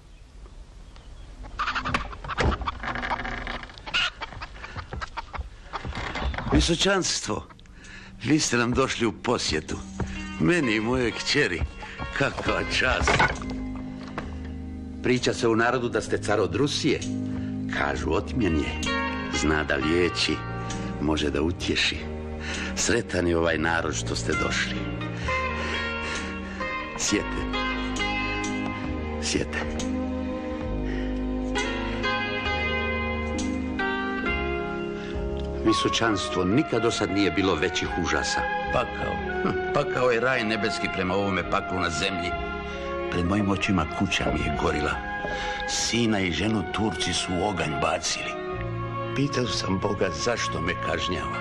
Y: Visočanstvo, vi ste nam došli u posjetu. Meni i moje kćeri. Kakva čast. Priča se u narodu da ste car od Rusije. Kažu, otmjen je. Zna da liječi, može da utješi. Sretan je ovaj narod što ste došli. Sjete. Sjete. Visočanstvo, nikad do sad nije bilo većih užasa. Pakao. Pakao je raj nebeski prema ovome paklu na zemlji. Pred mojim očima kuća mi je gorila. Sina i ženu Turci su u oganj bacili. Pitao sam Boga zašto me kažnjava.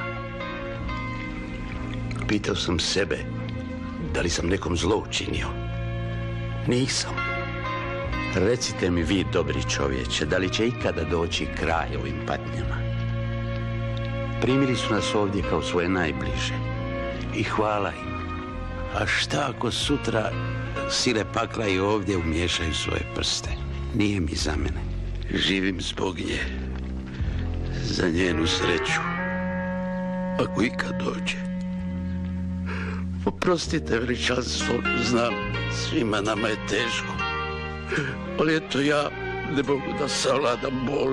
Y: Pitao sam sebe da li sam nekom zlo učinio. Nisam. Recite mi vi, dobri čovječe, da li će ikada doći kraj ovim patnjama? Primili su nas ovdje kao svoje najbliže. I hvala im. A šta ako sutra sile pakla i ovdje umiješaju svoje prste? Nije mi za mene. Živim zbog nje. Za njenu sreću. Ako ikad dođe. Oprostite, veličanstvo, znam, svima nama je teško. Ali eto ja ne mogu da savladam bol.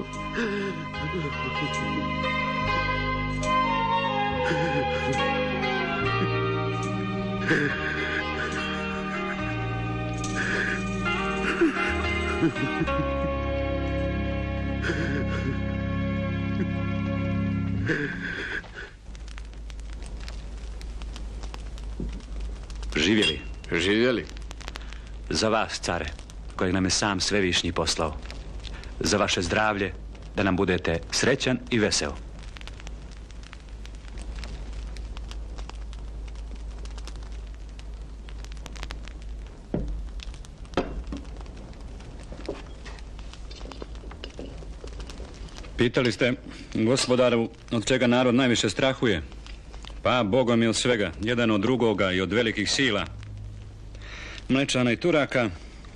G: Živjeli.
C: Živjeli.
G: Za vas, care, kojeg nam je sam Svevišnji poslao. Za vaše zdravlje, da nam budete srećan i vesel. Pitali ste, gospodaru, od čega narod najviše strahuje? Pa, Bogom i od svega, jedan od drugoga i od velikih sila. Mlečana i Turaka,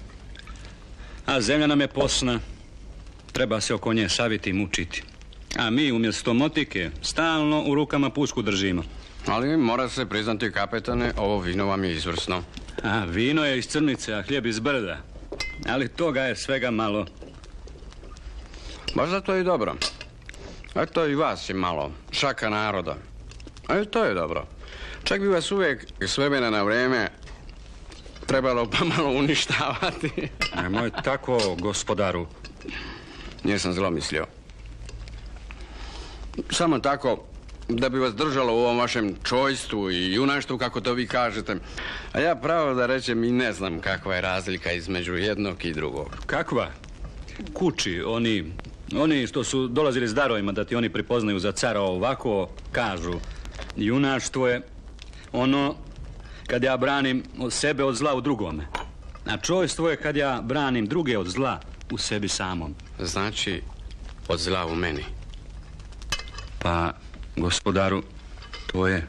G: a zemlja nam je posna. Treba se oko nje saviti i mučiti. A mi umjesto motike stalno u rukama pušku držimo.
C: Ali mora se priznati, kapetane, ovo vino vam je izvrsno.
G: A, vino je iz crnice, a hljeb iz brda. Ali toga je svega malo.
C: Baš zato je i dobro. Eto i vas je malo. Šaka naroda. A to je dobro. Čak bi vas uvijek s vremena na vrijeme trebalo pa malo uništavati.
G: Nemoj tako, gospodaru.
C: Nisam zlo mislio. Samo tako da bi vas držalo u ovom vašem čojstvu i junaštvu, kako to vi kažete. A ja pravo da rečem i ne znam kakva je razlika između jednog i drugog.
G: Kakva? Kući, oni, oni što su dolazili s darovima da ti oni pripoznaju za cara ovako, kažu. Junaštvo je ono kad ja branim od sebe od zla u drugome. A čojstvo je kad ja branim druge od zla u sebi samom.
C: Znači, od zla u meni.
G: Pa, gospodaru, to je...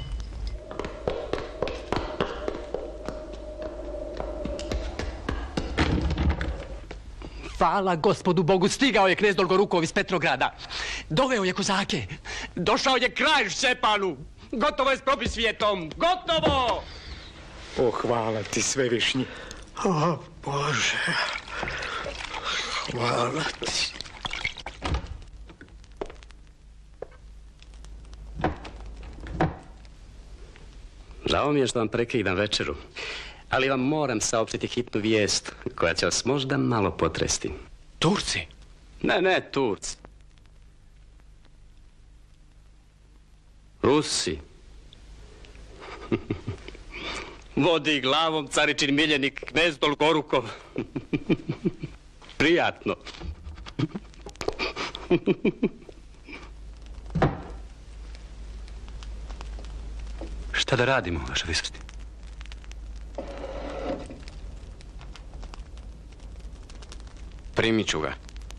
K: Hvala gospodu Bogu, stigao je knez Dolgorukov iz Petrograda. Doveo je kozake. Došao je kralj Šćepanu. Gotovo je s probisvijetom. Gotovo!
E: O, hvala ti, Svevišnji. O, Bože. Hvala ti.
C: Žao mi je što vam prekidam večeru.
K: Ali vam moram saopštiti hitnu vijest koja će vas možda malo potresti.
D: Turci?
K: Ne, ne, Turci. Rusi. Vodi glavom caričin miljenik knez Dolgorukov. Prijatno.
D: Šta da radimo, vaša visosti?
K: Primit ću ga.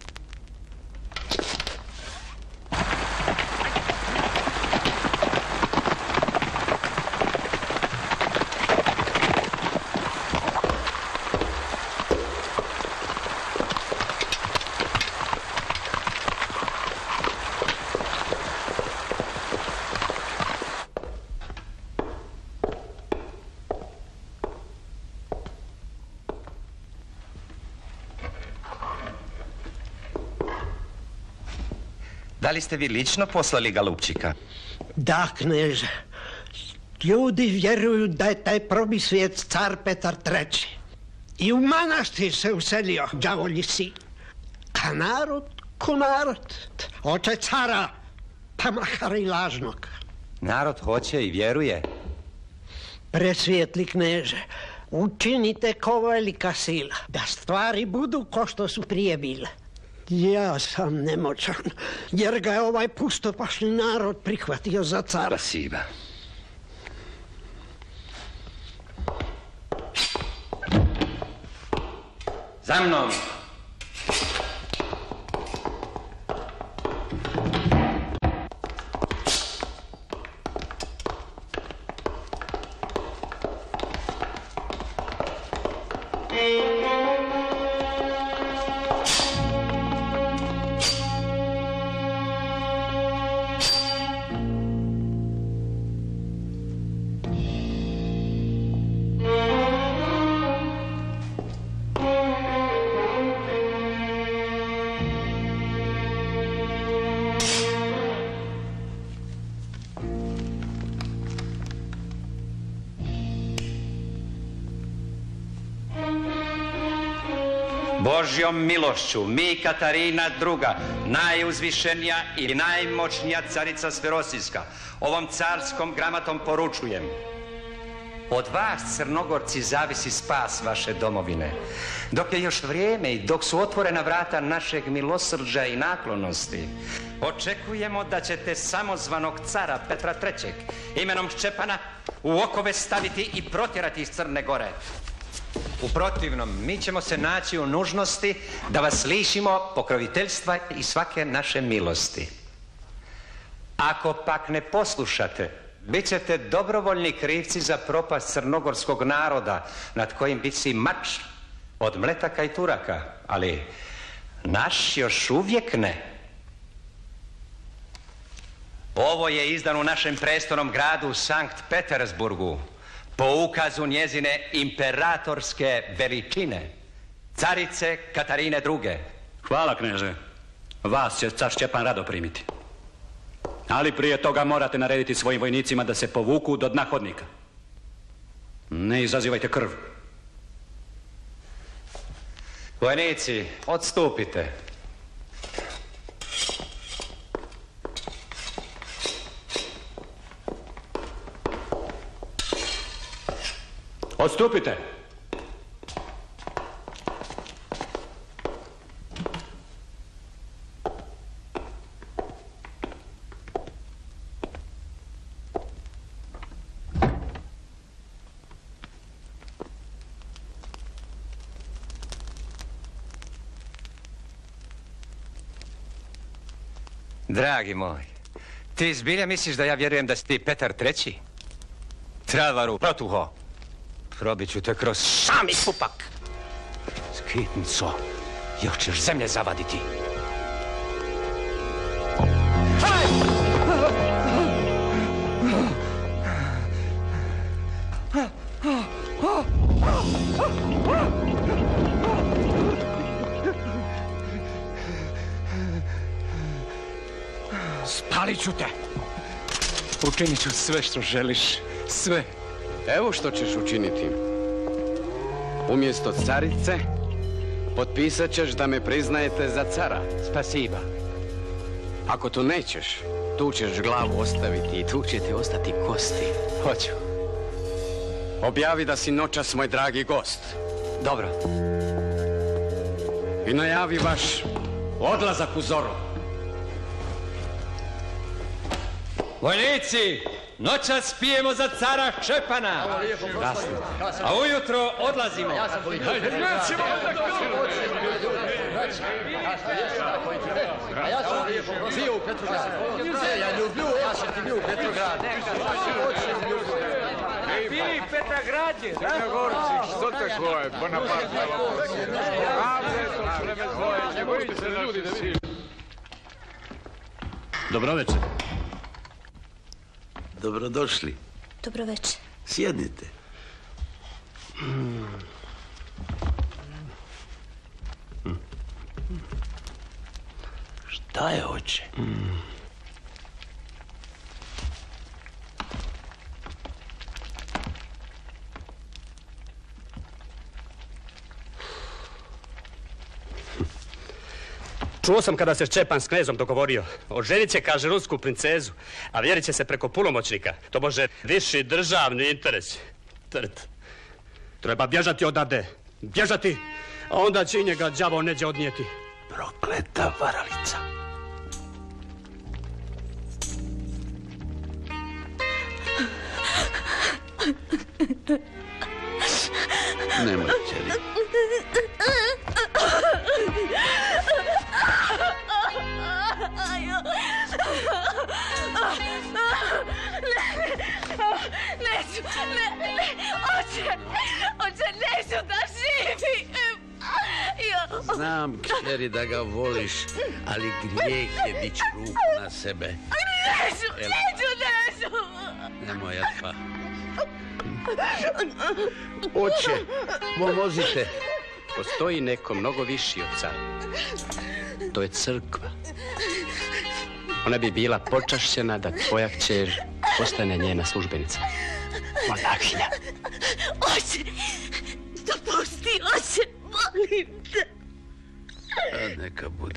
J: Da li ste vi lično poslali Galupčika?
E: Da, kneže. Ljudi vjeruju da je taj probisvijet car Petar treći. I u manastir se uselio đavolji sin. A narod ko narod. Hoće cara, pa makar i lažnog.
J: Narod hoće i vjeruje.
E: Presvijetli kneže, učinite ko velika sila, da stvari budu ko što su prije bile. Ja sam nemoćan, jer ga je ovaj pustopašni narod prihvatio za cara.
J: Spasiba. Za mnom! Božjom milošću, mi Katarina druga, najuzvišenija i najmoćnija carica Sverosijska, ovom carskom gramatom poručujem. Od vas, Crnogorci, zavisi spas vaše domovine. Dok je još vrijeme i dok su otvorena vrata našeg milosrđa i naklonosti, očekujemo da ćete samozvanog cara Petra trećeg imenom Šćepana u okove staviti i protjerati iz Crne Gore. U protivnom, mi ćemo se naći u nužnosti da vas lišimo pokroviteljstva i svake naše milosti. Ako pak ne poslušate, bit ćete dobrovoljni krivci za propast crnogorskog naroda, nad kojim visi mač od Mletaka i Turaka, ali naš još uvijek ne. Ovo je izdan u našem prestolnom gradu Sankt Petersburgu, po ukazu njezine imperatorske veličine, carice Katarine druge.
G: Hvala, kneže. Vas će car Šćepan rado primiti. Ali prije toga morate narediti svojim vojnicima da se povuku do dna hodnika. Ne izazivajte krv.
J: Vojnici, odstupite.
G: Odstupite!
J: Dragi moj, ti zbilja misliš da ja vjerujem da si ti Petar treći? Travaru, protuho! Probit ću te kroz sami pupak. Skitnico, još ćeš zemlje zavaditi.
K: Spalit ću te. Učinit ću sve što želiš. Sve.
C: Evo što ćeš učiniti. Umjesto carice, potpisat ćeš da me priznajete za cara.
K: Spasiba.
C: Ako tu nećeš, tu ćeš glavu ostaviti i tu će ti ostati kosti.
K: Hoću.
C: Objavi da si noćas moj dragi gost.
K: Dobro.
C: I najavi vaš odlazak u zoru.
J: Vojnici, noćas pijemo za cara Šćepana, a ujutro odlazimo.
B: A ja sam bio u Petrogradu. Ja ljublju, ja sam ti bio u Petrogradu.
U: Vi Petrogradje, da?
L: Crnogorci, što takое? Bonaparte.
W: Dobro večer.
Y: Dobrodošli.
F: Dobro večer.
Y: Sjednite. Šta je, oče?
W: Čuo sam kada se Šćepan s knezom dogovorio. Oženit će, kaže, rusku princezu, a vjerit će se preko punomoćnika. To može viši državni interes. Trt. Treba bježati odavde. Bježati, a onda će i njega đavo neđe odnijeti.
Y: Prokleta varalica. Nemoj, čeri.
I: Neću, ne, ne, oče, oče, neću da živim.
Y: Znam, kćeri, da ga voliš, ali grijeh je dići ruku na sebe.
I: Neću, neću, neću.
Y: Nemoj, Jatva. Oče, pomozite.
C: Postoji neko mnogo viši od cara. To je crkva. Ona bi bila počašćena da tvoja kćer postane njena službenica. Monahinja.
I: Oče, dopusti, oče, molim te.
Y: A neka bude.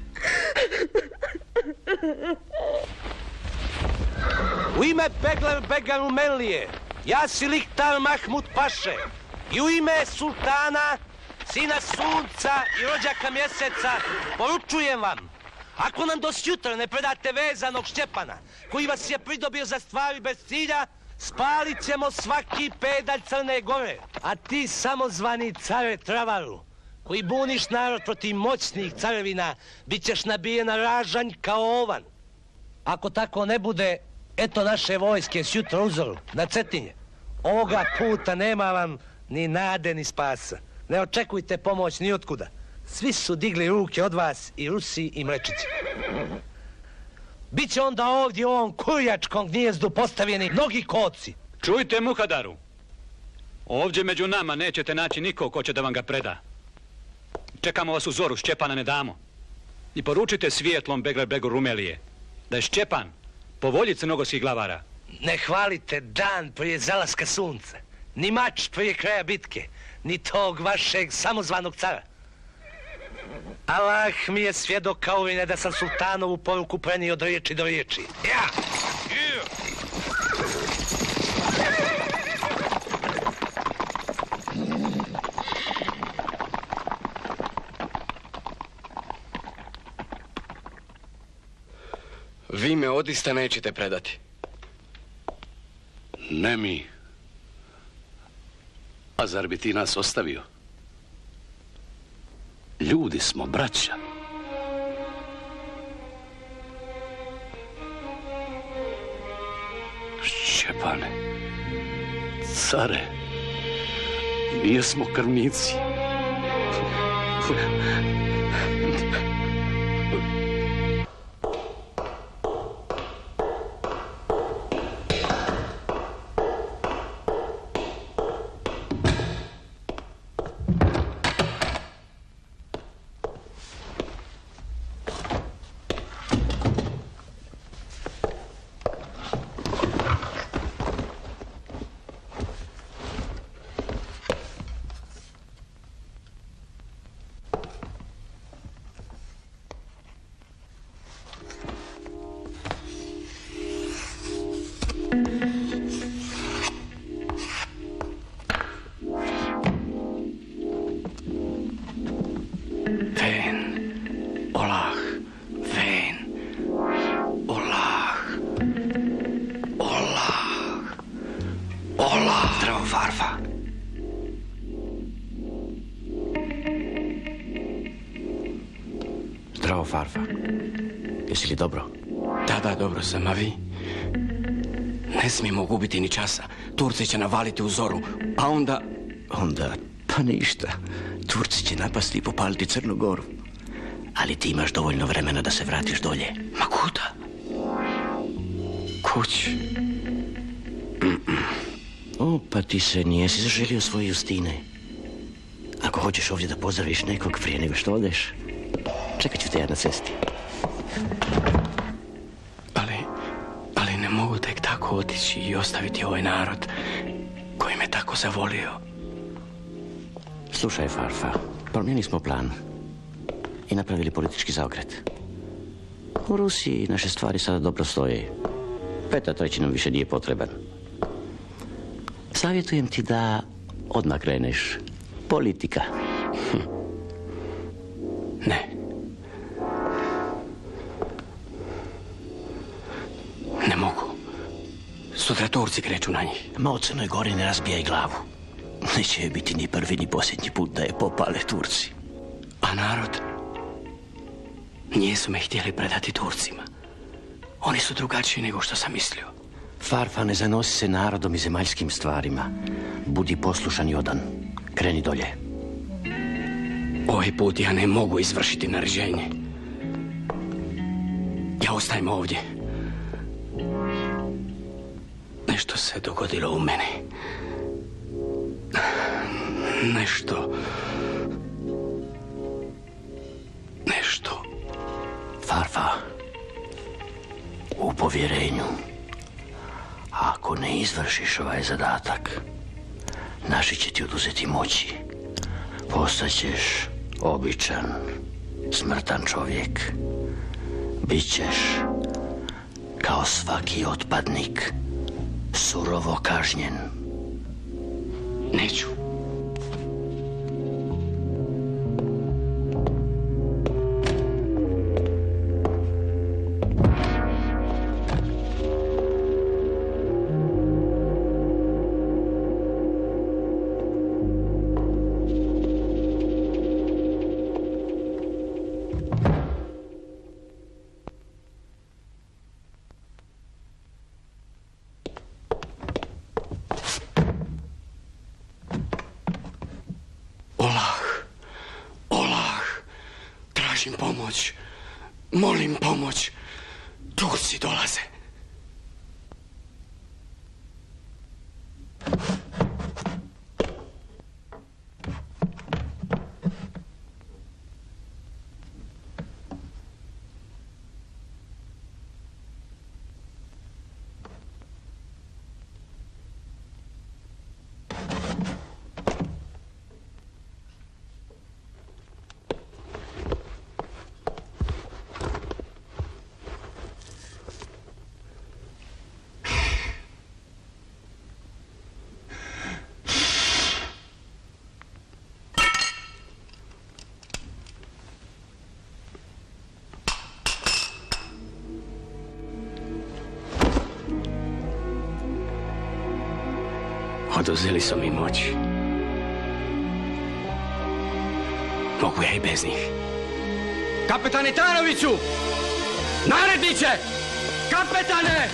N: U ime Begler Begaru Melije, ja si Liktar Mahmud Paše, i u ime sultana, sina sunca i rođaka mjeseca, poručujem vam, ako nam do sjutra ne predate vezanog Šćepana, koji vas je pridobio za stvari bez cilja, spalit ćemo svaki pedalj Crne Gore. A ti samozvani care Travaru, koji buniš narod protiv moćnih carevina, bit ćeš nabijen na ražanj kao ovan. Ako tako ne bude, eto naše vojske sjutra uzoru, na Cetinje. Ovoga puta nema vam ni nade ni spasa. Ne očekujte pomoć ni otkuda. Svi su digli ruke od vas, i Rusi i Mlečići. Biće onda ovdje u ovom kurjačkom gnijezdu postavljeni mnogi koci.
G: Čujte, Muhadaru. Ovdje među nama nećete naći nikog ko će da vam ga preda. Čekamo vas u zoru, Šćepana ne damo. I poručite svijetlom Begler Begu Rumelije da je Šćepan po volji crnogorskih glavara.
N: Ne hvalite dan prije zalaska sunca, ni mač prije kraja bitke, ni tog vašeg samozvanog cara. Allah mi je svjedok kao i ne da sam sultanovu poruku prenio od riječi do riječi. Ja!
C: Vi me odista nećete predati.
Y: Ne mi. A zar bi ti nas ostavio? Ljudi smo, braća. Šćepane, care, mi jesmo krvnici.
H: Zdravo, Farfa. Zdravo, Farfa. Jesi li dobro?
K: Da, da, dobro sam, a vi? Ne smijemo gubiti ni časa. Turci će navaliti u zoru, a onda...
H: Onda, pa ništa. Turci će napasti i popaliti Crnu Goru. Ali ti imaš dovoljno vremena da se vratiš dolje.
K: Ma kuda? Kuć.
H: O, pa ti se nijesi zaželio svoje Justine. Ako hoćeš ovdje da pozdraviš nekog prije nego što odeš, čekat ću te ja na cesti.
K: Ali, ali ne mogu tek tako otići i ostaviti ovaj narod koji me tako zavolio.
H: Slušaj, Farfa, promijenili smo plan i napravili politički zaokret. U Rusiji naše stvari sada dobro stoje. Petar treći nam više nije potreban. Savjetujem ti da odmah kreneš. Politika.
K: Ne. Ne mogu. Sutra Turci kreću na njih.
H: Ma o Crnoj Gori ne razbijaj glavu. Neće je biti ni prvi ni posljednji put da je popale Turci.
K: A narod? Nisu me htjeli predati Turcima. Oni su drugačiji nego što sam mislio.
H: Farfa, ne zanosi se narodom i zemaljskim stvarima. Budi poslušan i odan. Kreni dolje.
K: Ovaj put ja ne mogu izvršiti naređenje. Ja ostajem ovdje. Nešto se dogodilo u mene. Nešto... Nešto...
H: Farfa, u povjerenju. Ako ne izvršiš ovaj zadatak, naši će ti oduzeti moći. Postaćeš običan, smrtan čovjek. Bićeš kao svaki otpadnik, surovo kažnjen.
K: Neću. Pomoć. Molim pomoć. Turci dolaze. Oduzeli su mi moć. Mogu ja i bez njih. Kapetane Tanoviću! Naredniče! Kapetane!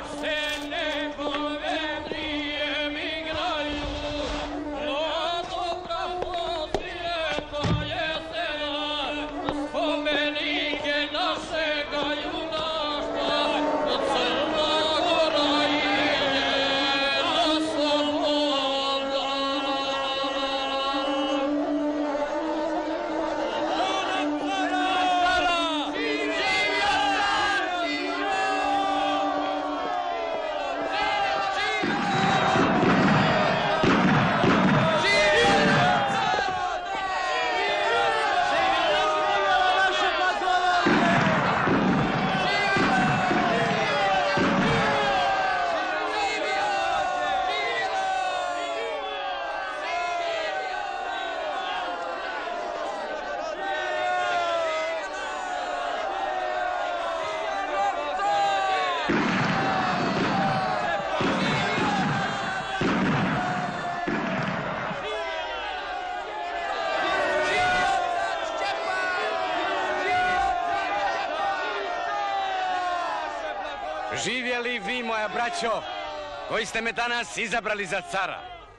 C: Živjeli vi, moja braćo, koji ste me danas izabrali za cara.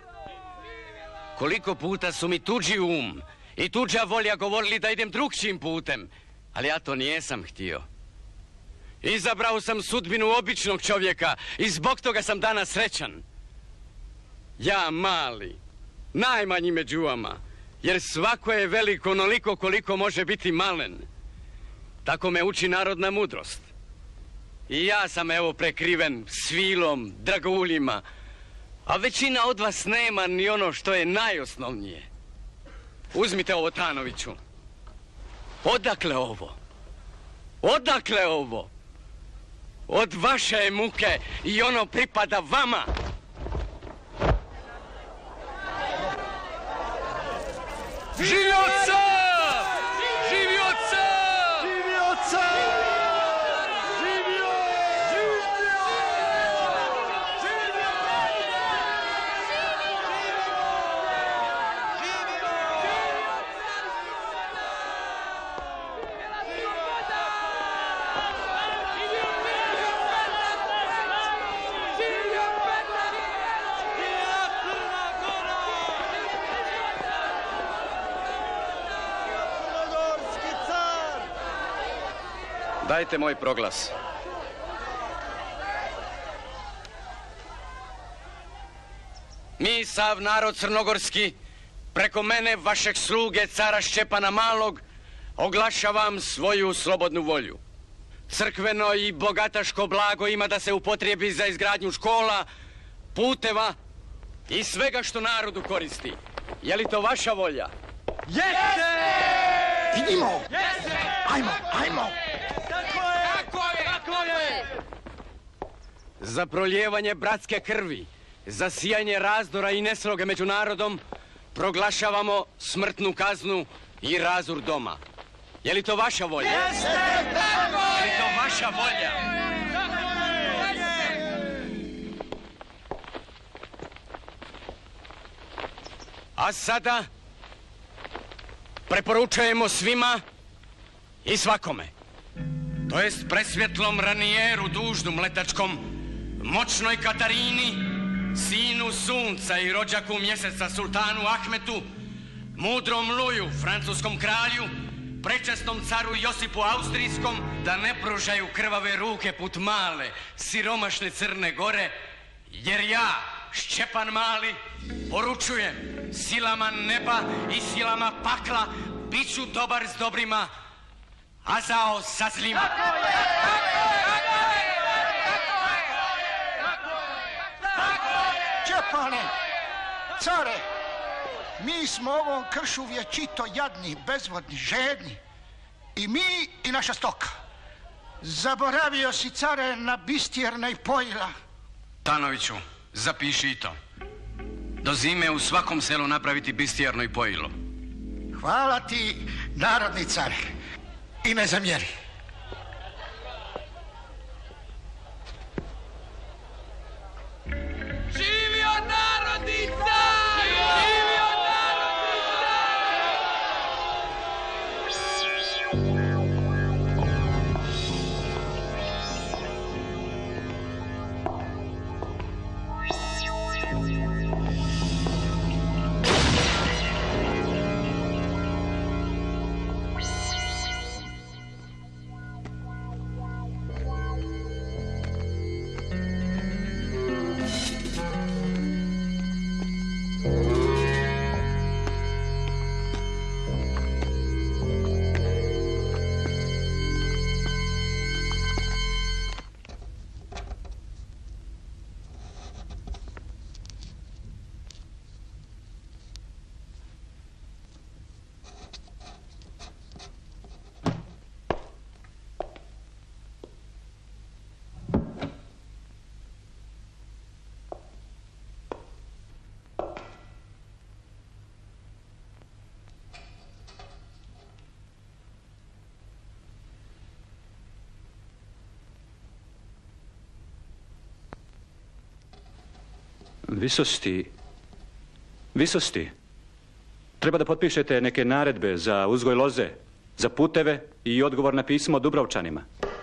C: Koliko puta su mi tuđi um i tuđa volja govorili da idem drugčijim putem, ali ja to nijesam htio. Izabrao sam sudbinu običnog čovjeka i zbog toga sam danas srećan. Ja mali, najmanji među vama, jer svako je veliko onoliko koliko može biti malen. Tako me uči narodna mudrost. I ja sam evo prekriven svilom, draguljima, a većina od vas nema ni ono što je najosnovnije. Uzmite ovo, Tanoviću. Odakle ovo? Odakle ovo? Od vaše muke i ono pripada vama. Živio car! Živio car!
U: Živio car!
C: Dajte moj proglas. Mi, sav narod crnogorski, preko mene, vašeg sluge, cara Šćepana Malog, oglašavam svoju slobodnu volju. Crkveno i bogataško blago ima da se upotrijebi za izgradnju škola, puteva i svega što narodu koristi. Je li to vaša volja?
U: Jeste! Idimo! Jeste! Ajmo, ajmo!
C: Za prolijevanje bratske krvi, za sijanje razdora i nesloge među narodom, proglašavamo smrtnu kaznu i razur doma. Je li to vaša volja?
U: Jeste!
C: Je li to vaša volja? A sada preporučujemo svima i svakome, to jest presvjetlom ranijeru dužnom letačkom, moćnoj Katarini, sinu sunca i rođaku mjeseca sultanu Ahmetu, mudrom Luju, francuskom kralju, prečasnom caru Josipu Austrijskom, da ne pružaju krvave ruke put male, siromašne Crne Gore, jer ja, Šćepan Mali, poručujem silama neba i silama pakla, bit ću dobar s dobrima, a zao sa zlima.
U: Šćepane, care, mi smo ovom kršu vječito jadni, bezvodni, žedni. I mi i naša stoka. Zaboravio si, care, na bistjerna i pojila.
C: Tanoviću, zapiši i to. Do zime u svakom selu napraviti bistjerno i pojilo.
U: Hvala ti, narodni care. I ne zamjeri. Živio narodni car! Živio narodni car!
G: Visosti, visosti, treba da potpišete neke naredbe za uzgoj loze, za puteve i odgovor na pismo Dubrovčanima.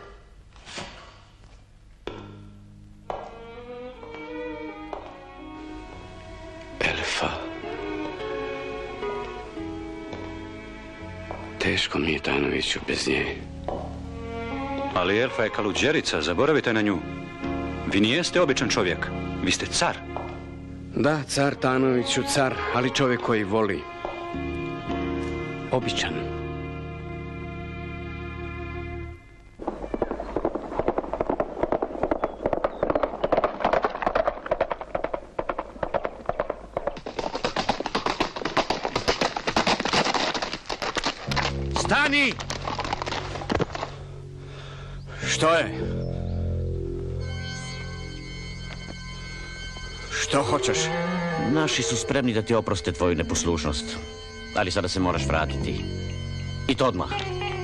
C: Elfa. Teško mi je, Tanoviću, bez nje.
G: Ali Elfa je kaluđerica, zaboravite na nju. Vi nijeste običan čovjek, vi ste car.
C: Da, car, Tanoviću, car, ali čovjek koji voli. Običan.
N: Stani!
C: Što je? Što hoćeš?
H: Naši su spremni da ti oproste tvoju neposlušnost. Ali sada se moraš vratiti. I to odmah.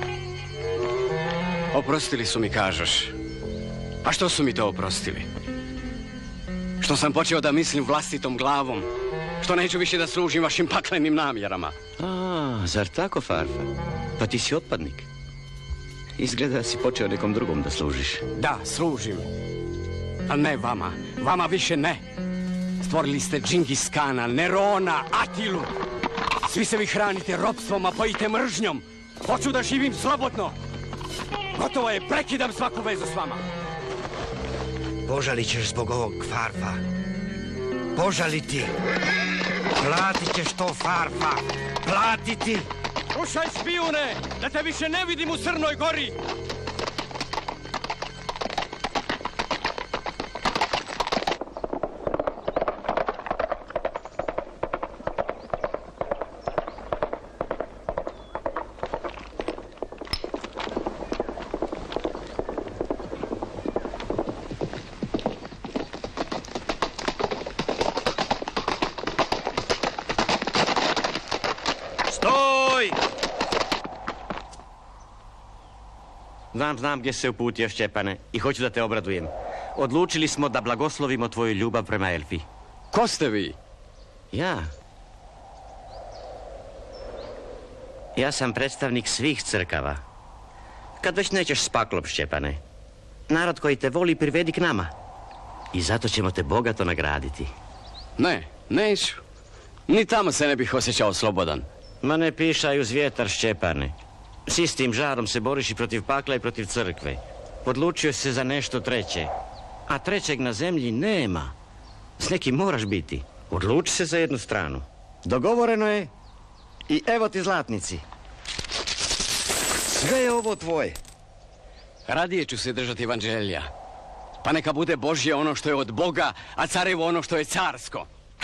C: Oprostili su mi, kažeš. A što su mi to oprostili? Što sam počeo da mislim vlastitom glavom. Što neću više da služim vašim paklenim namjerama.
H: A, zar tako, Farfa? Pa ti si otpadnik. Izgleda da si počeo nekom drugom da služiš.
C: Da, služim. Ali ne vama. Vama više ne. Stvorili ste Džingis Kana, Nerona, Atilu. Svi se vi hranite ropstvom, a pojite mržnjom. Hoću da živim slobodno. Gotovo je, prekidam svaku vezu s vama.
E: Požalit ćeš zbog ovog, Farfa. Požaliti. Platit ćeš to, Farfa. Platiti.
K: Slušaj, špijune, da te više ne vidim u Crnoj Gori.
H: Znam, znam gdje se uputio, Šćepane, i hoću da te obradujem. Odlučili smo da blagoslovimo tvoju ljubav prema Elfi.
C: Ko ste vi?
H: Ja. Ja sam predstavnik svih crkava. Kad već nećeš s paklom, Šćepane, narod koji te voli privedi k nama. I zato ćemo te bogato nagraditi.
C: Ne, neću. Ni tamo se ne bih osjećao slobodan.
H: Ma ne pišaj uz vjetar, Šćepane. S istim žarom se boriš i protiv pakla i protiv crkve. Odlučio se za nešto treće. A trećeg na zemlji nema. S nekim moraš biti. Odluči se za jednu stranu. Dogovoreno je. I evo ti zlatnici. Sve je ovo tvoje.
C: Radije ću se držati evanđelja. Pa neka bude Božje ono što je od Boga, a carevo ono što je carsko.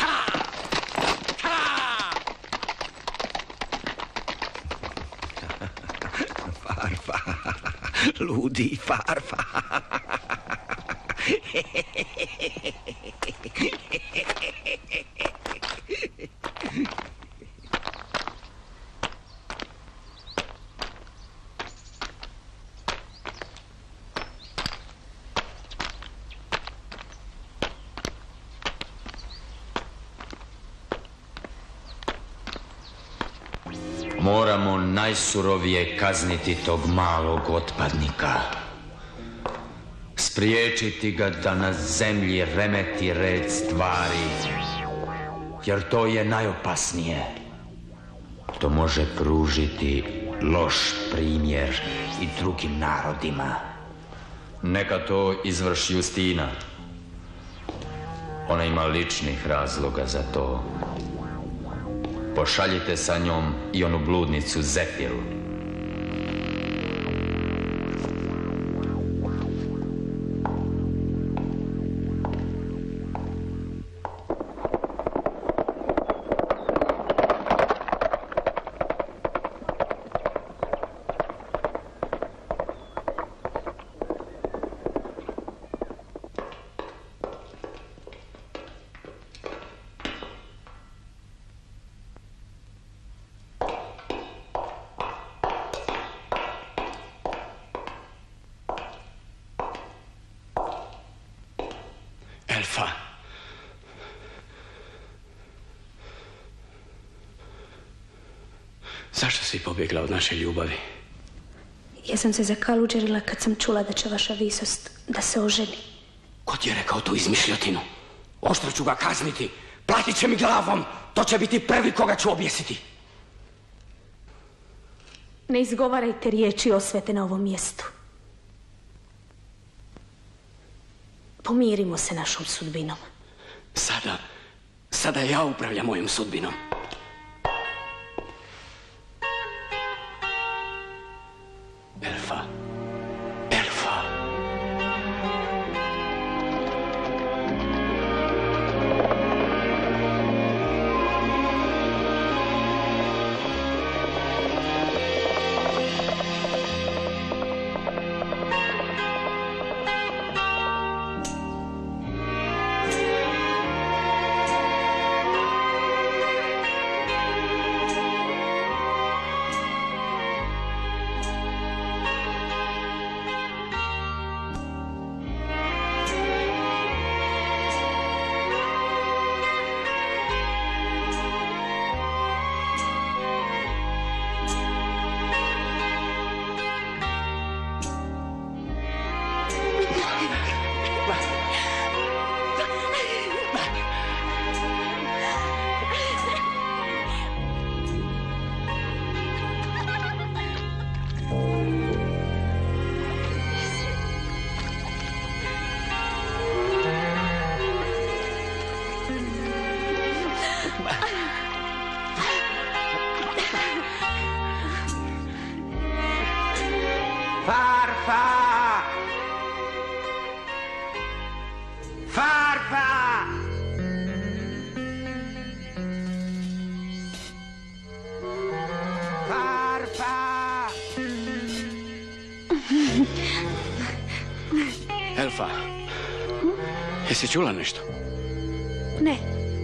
H: Farfa, ludi Farfa.
M: Moramo najsurovije kazniti tog malog otpadnika. Spriječiti ga da na zemlji remeti red stvari. Jer to je najopasnije. To može pružiti loš primjer i drugim narodima. Neka to izvrši Justina. Ona ima ličnih razloga za to. Pošaljite sa njom i onu bludnicu Zefiru.
C: Zašto si pobjegla od naše ljubavi?
F: Ja sam se zakaluđerila kad sam čula da će vaša visost da se oženi.
K: Ko ti je rekao tu izmišljotinu? Oštro ću ga kazniti. Platit će mi glavom. To će biti prvi koga ću objesiti.
F: Ne izgovarajte riječi osvete na ovom mjestu. Pomirimo se našom sudbinom.
K: Sada, sada ja upravljam mojom sudbinom. Elfa, Elfa. Elfa, jesi čula nešto?
F: Ne.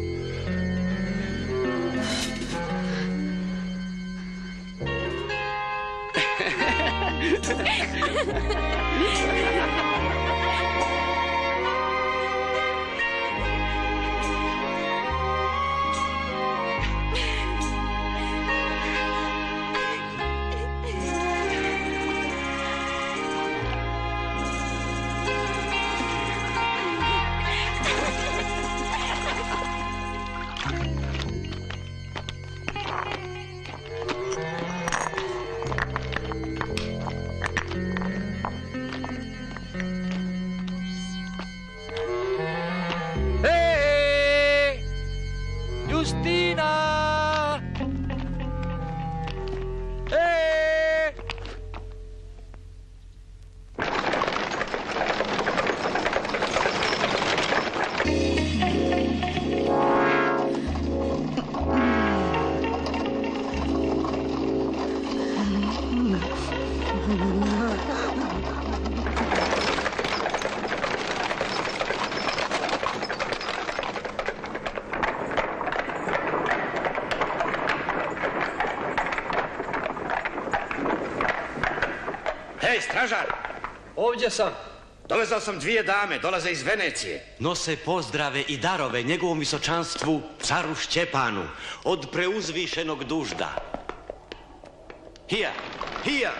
A: Hej, stražar!
N: Ovdje sam.
A: Dovezao sam dvije dame, dolaze iz Venecije.
H: Nose pozdrave i darove njegovom visočanstvu, caru Šćepanu, od preuzvišenog dužda. Hija, hija!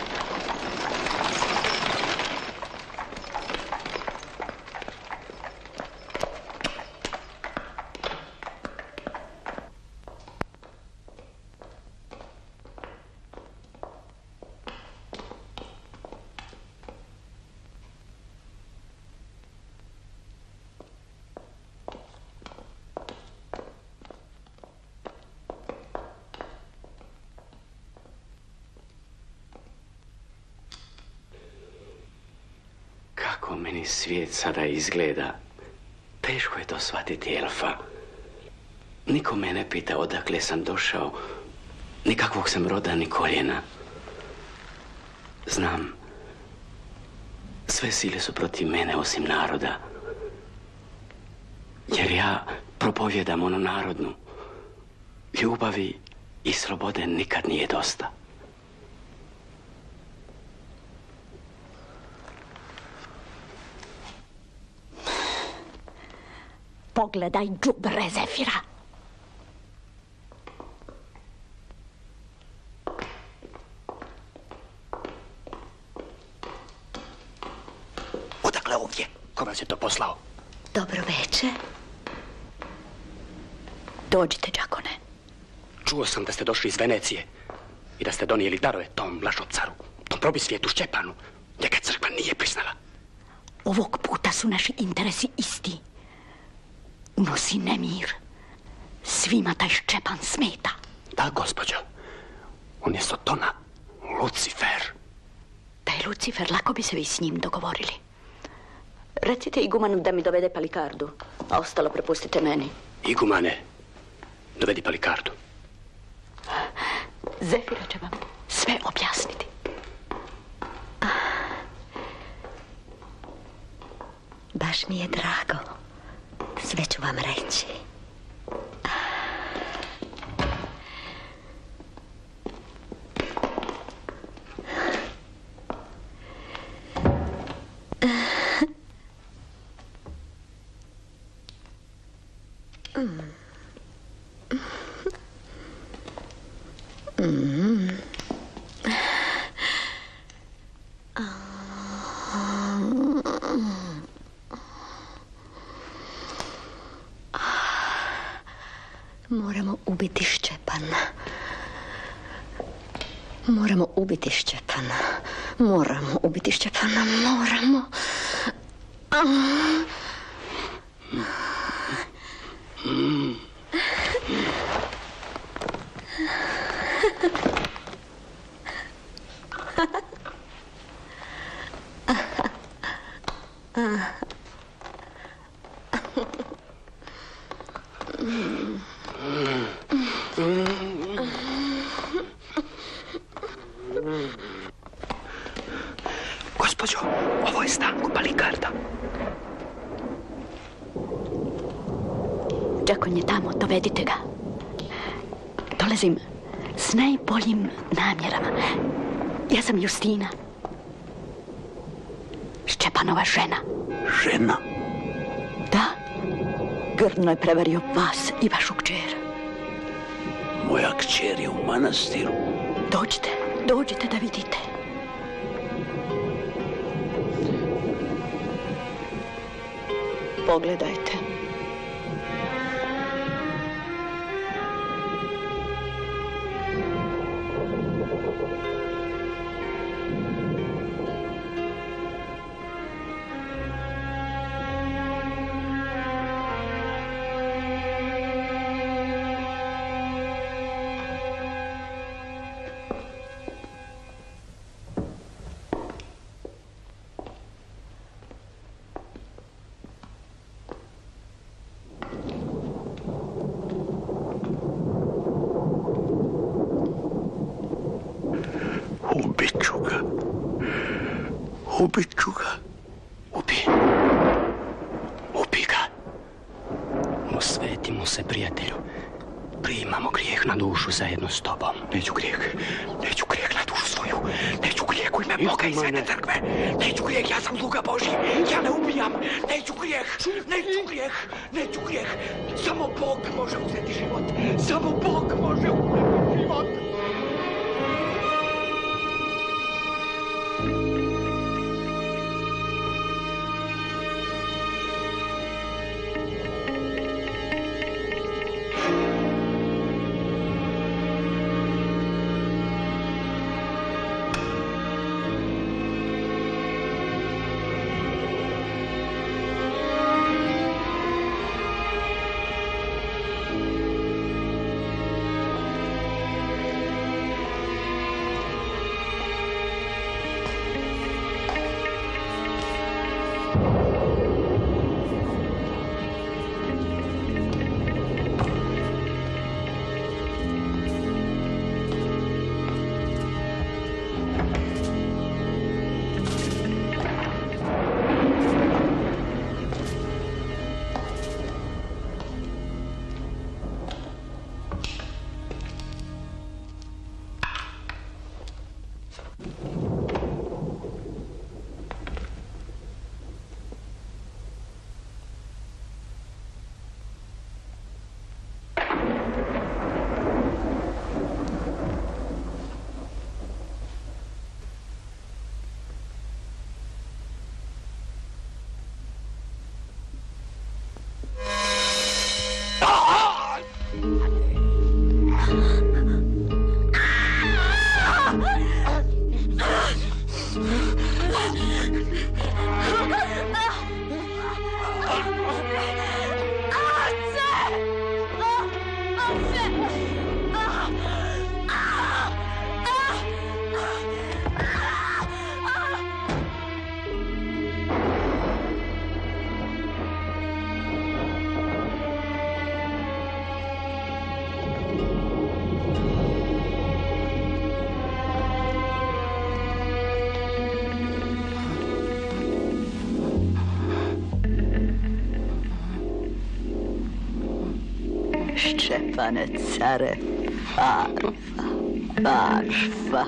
C: Kako meni svijet sada izgleda, teško je to shvatiti, Elfa. Niko me ne pita odakle sam došao, ni kakvog sam roda, ni koljena. Znam, sve sile su protiv mene osim naroda. Jer ja propovjedam onu narodnu. Ljubavi i slobode nikad nije dosta.
S: Pogledaj đubre Zefira.
K: Odakle ovdje? Ko vas je to poslao?
S: Dobro veče. Dođite, đakone.
K: Čuo sam da ste došli iz Venecije i da ste donijeli darove tom vlašom caru, tom probisvijetu Šćepanu. Njega crkva nije priznala.
S: Ovog puta su naši interesi isti. Unosi nemir. Svima taj Šćepan smeta.
K: Da, gospođo. On je Sotona, Lucifer.
S: Taj Lucifer, lako bi se vi s njim dogovorili. Recite igumanu da mi dovede Palikardu, a ostalo prepustite meni.
K: Igumane, dovedi Palikardu.
S: Zefira će vam sve objasniti. Baš mi je drago. Sve ću vam reći. Mm. Moramo ubiti Šćepana. Moramo ubiti Šćepana. Moramo ubiti Šćepana. Moramo. Mm.
K: Gospođo, ovo je Stanko Palikarda.
S: Đakon je tamo, dovedite ga. Dolazim s najboljim namjerama. Ja sam Justina. Šćepanova žena.
K: Žena?
S: Da. Grdno je prevario vas i vašu kćer.
K: Moja kćer je u manastiru.
S: Dođite, dođite da vidite. Pogledajte.
K: Ubit ću ga. Ubit ću ga. Ubi. Ubi ga. Osvetimo se, prijatelju. Primamo grijeh na dušu zajedno s tobom. Neću grijeh. Neću grijeh na dušu svoju. Neću grijeh u ime Boga i Svete crkve. Neću grijeh, ja sam sluga Božji. Ja ne ubijam. Neću grijeh. Neću grijeh. Neću grijeh. Samo Bog može uzeti život. Samo Bog može uzeti život.
O: Šćepane care, farfa, farfa.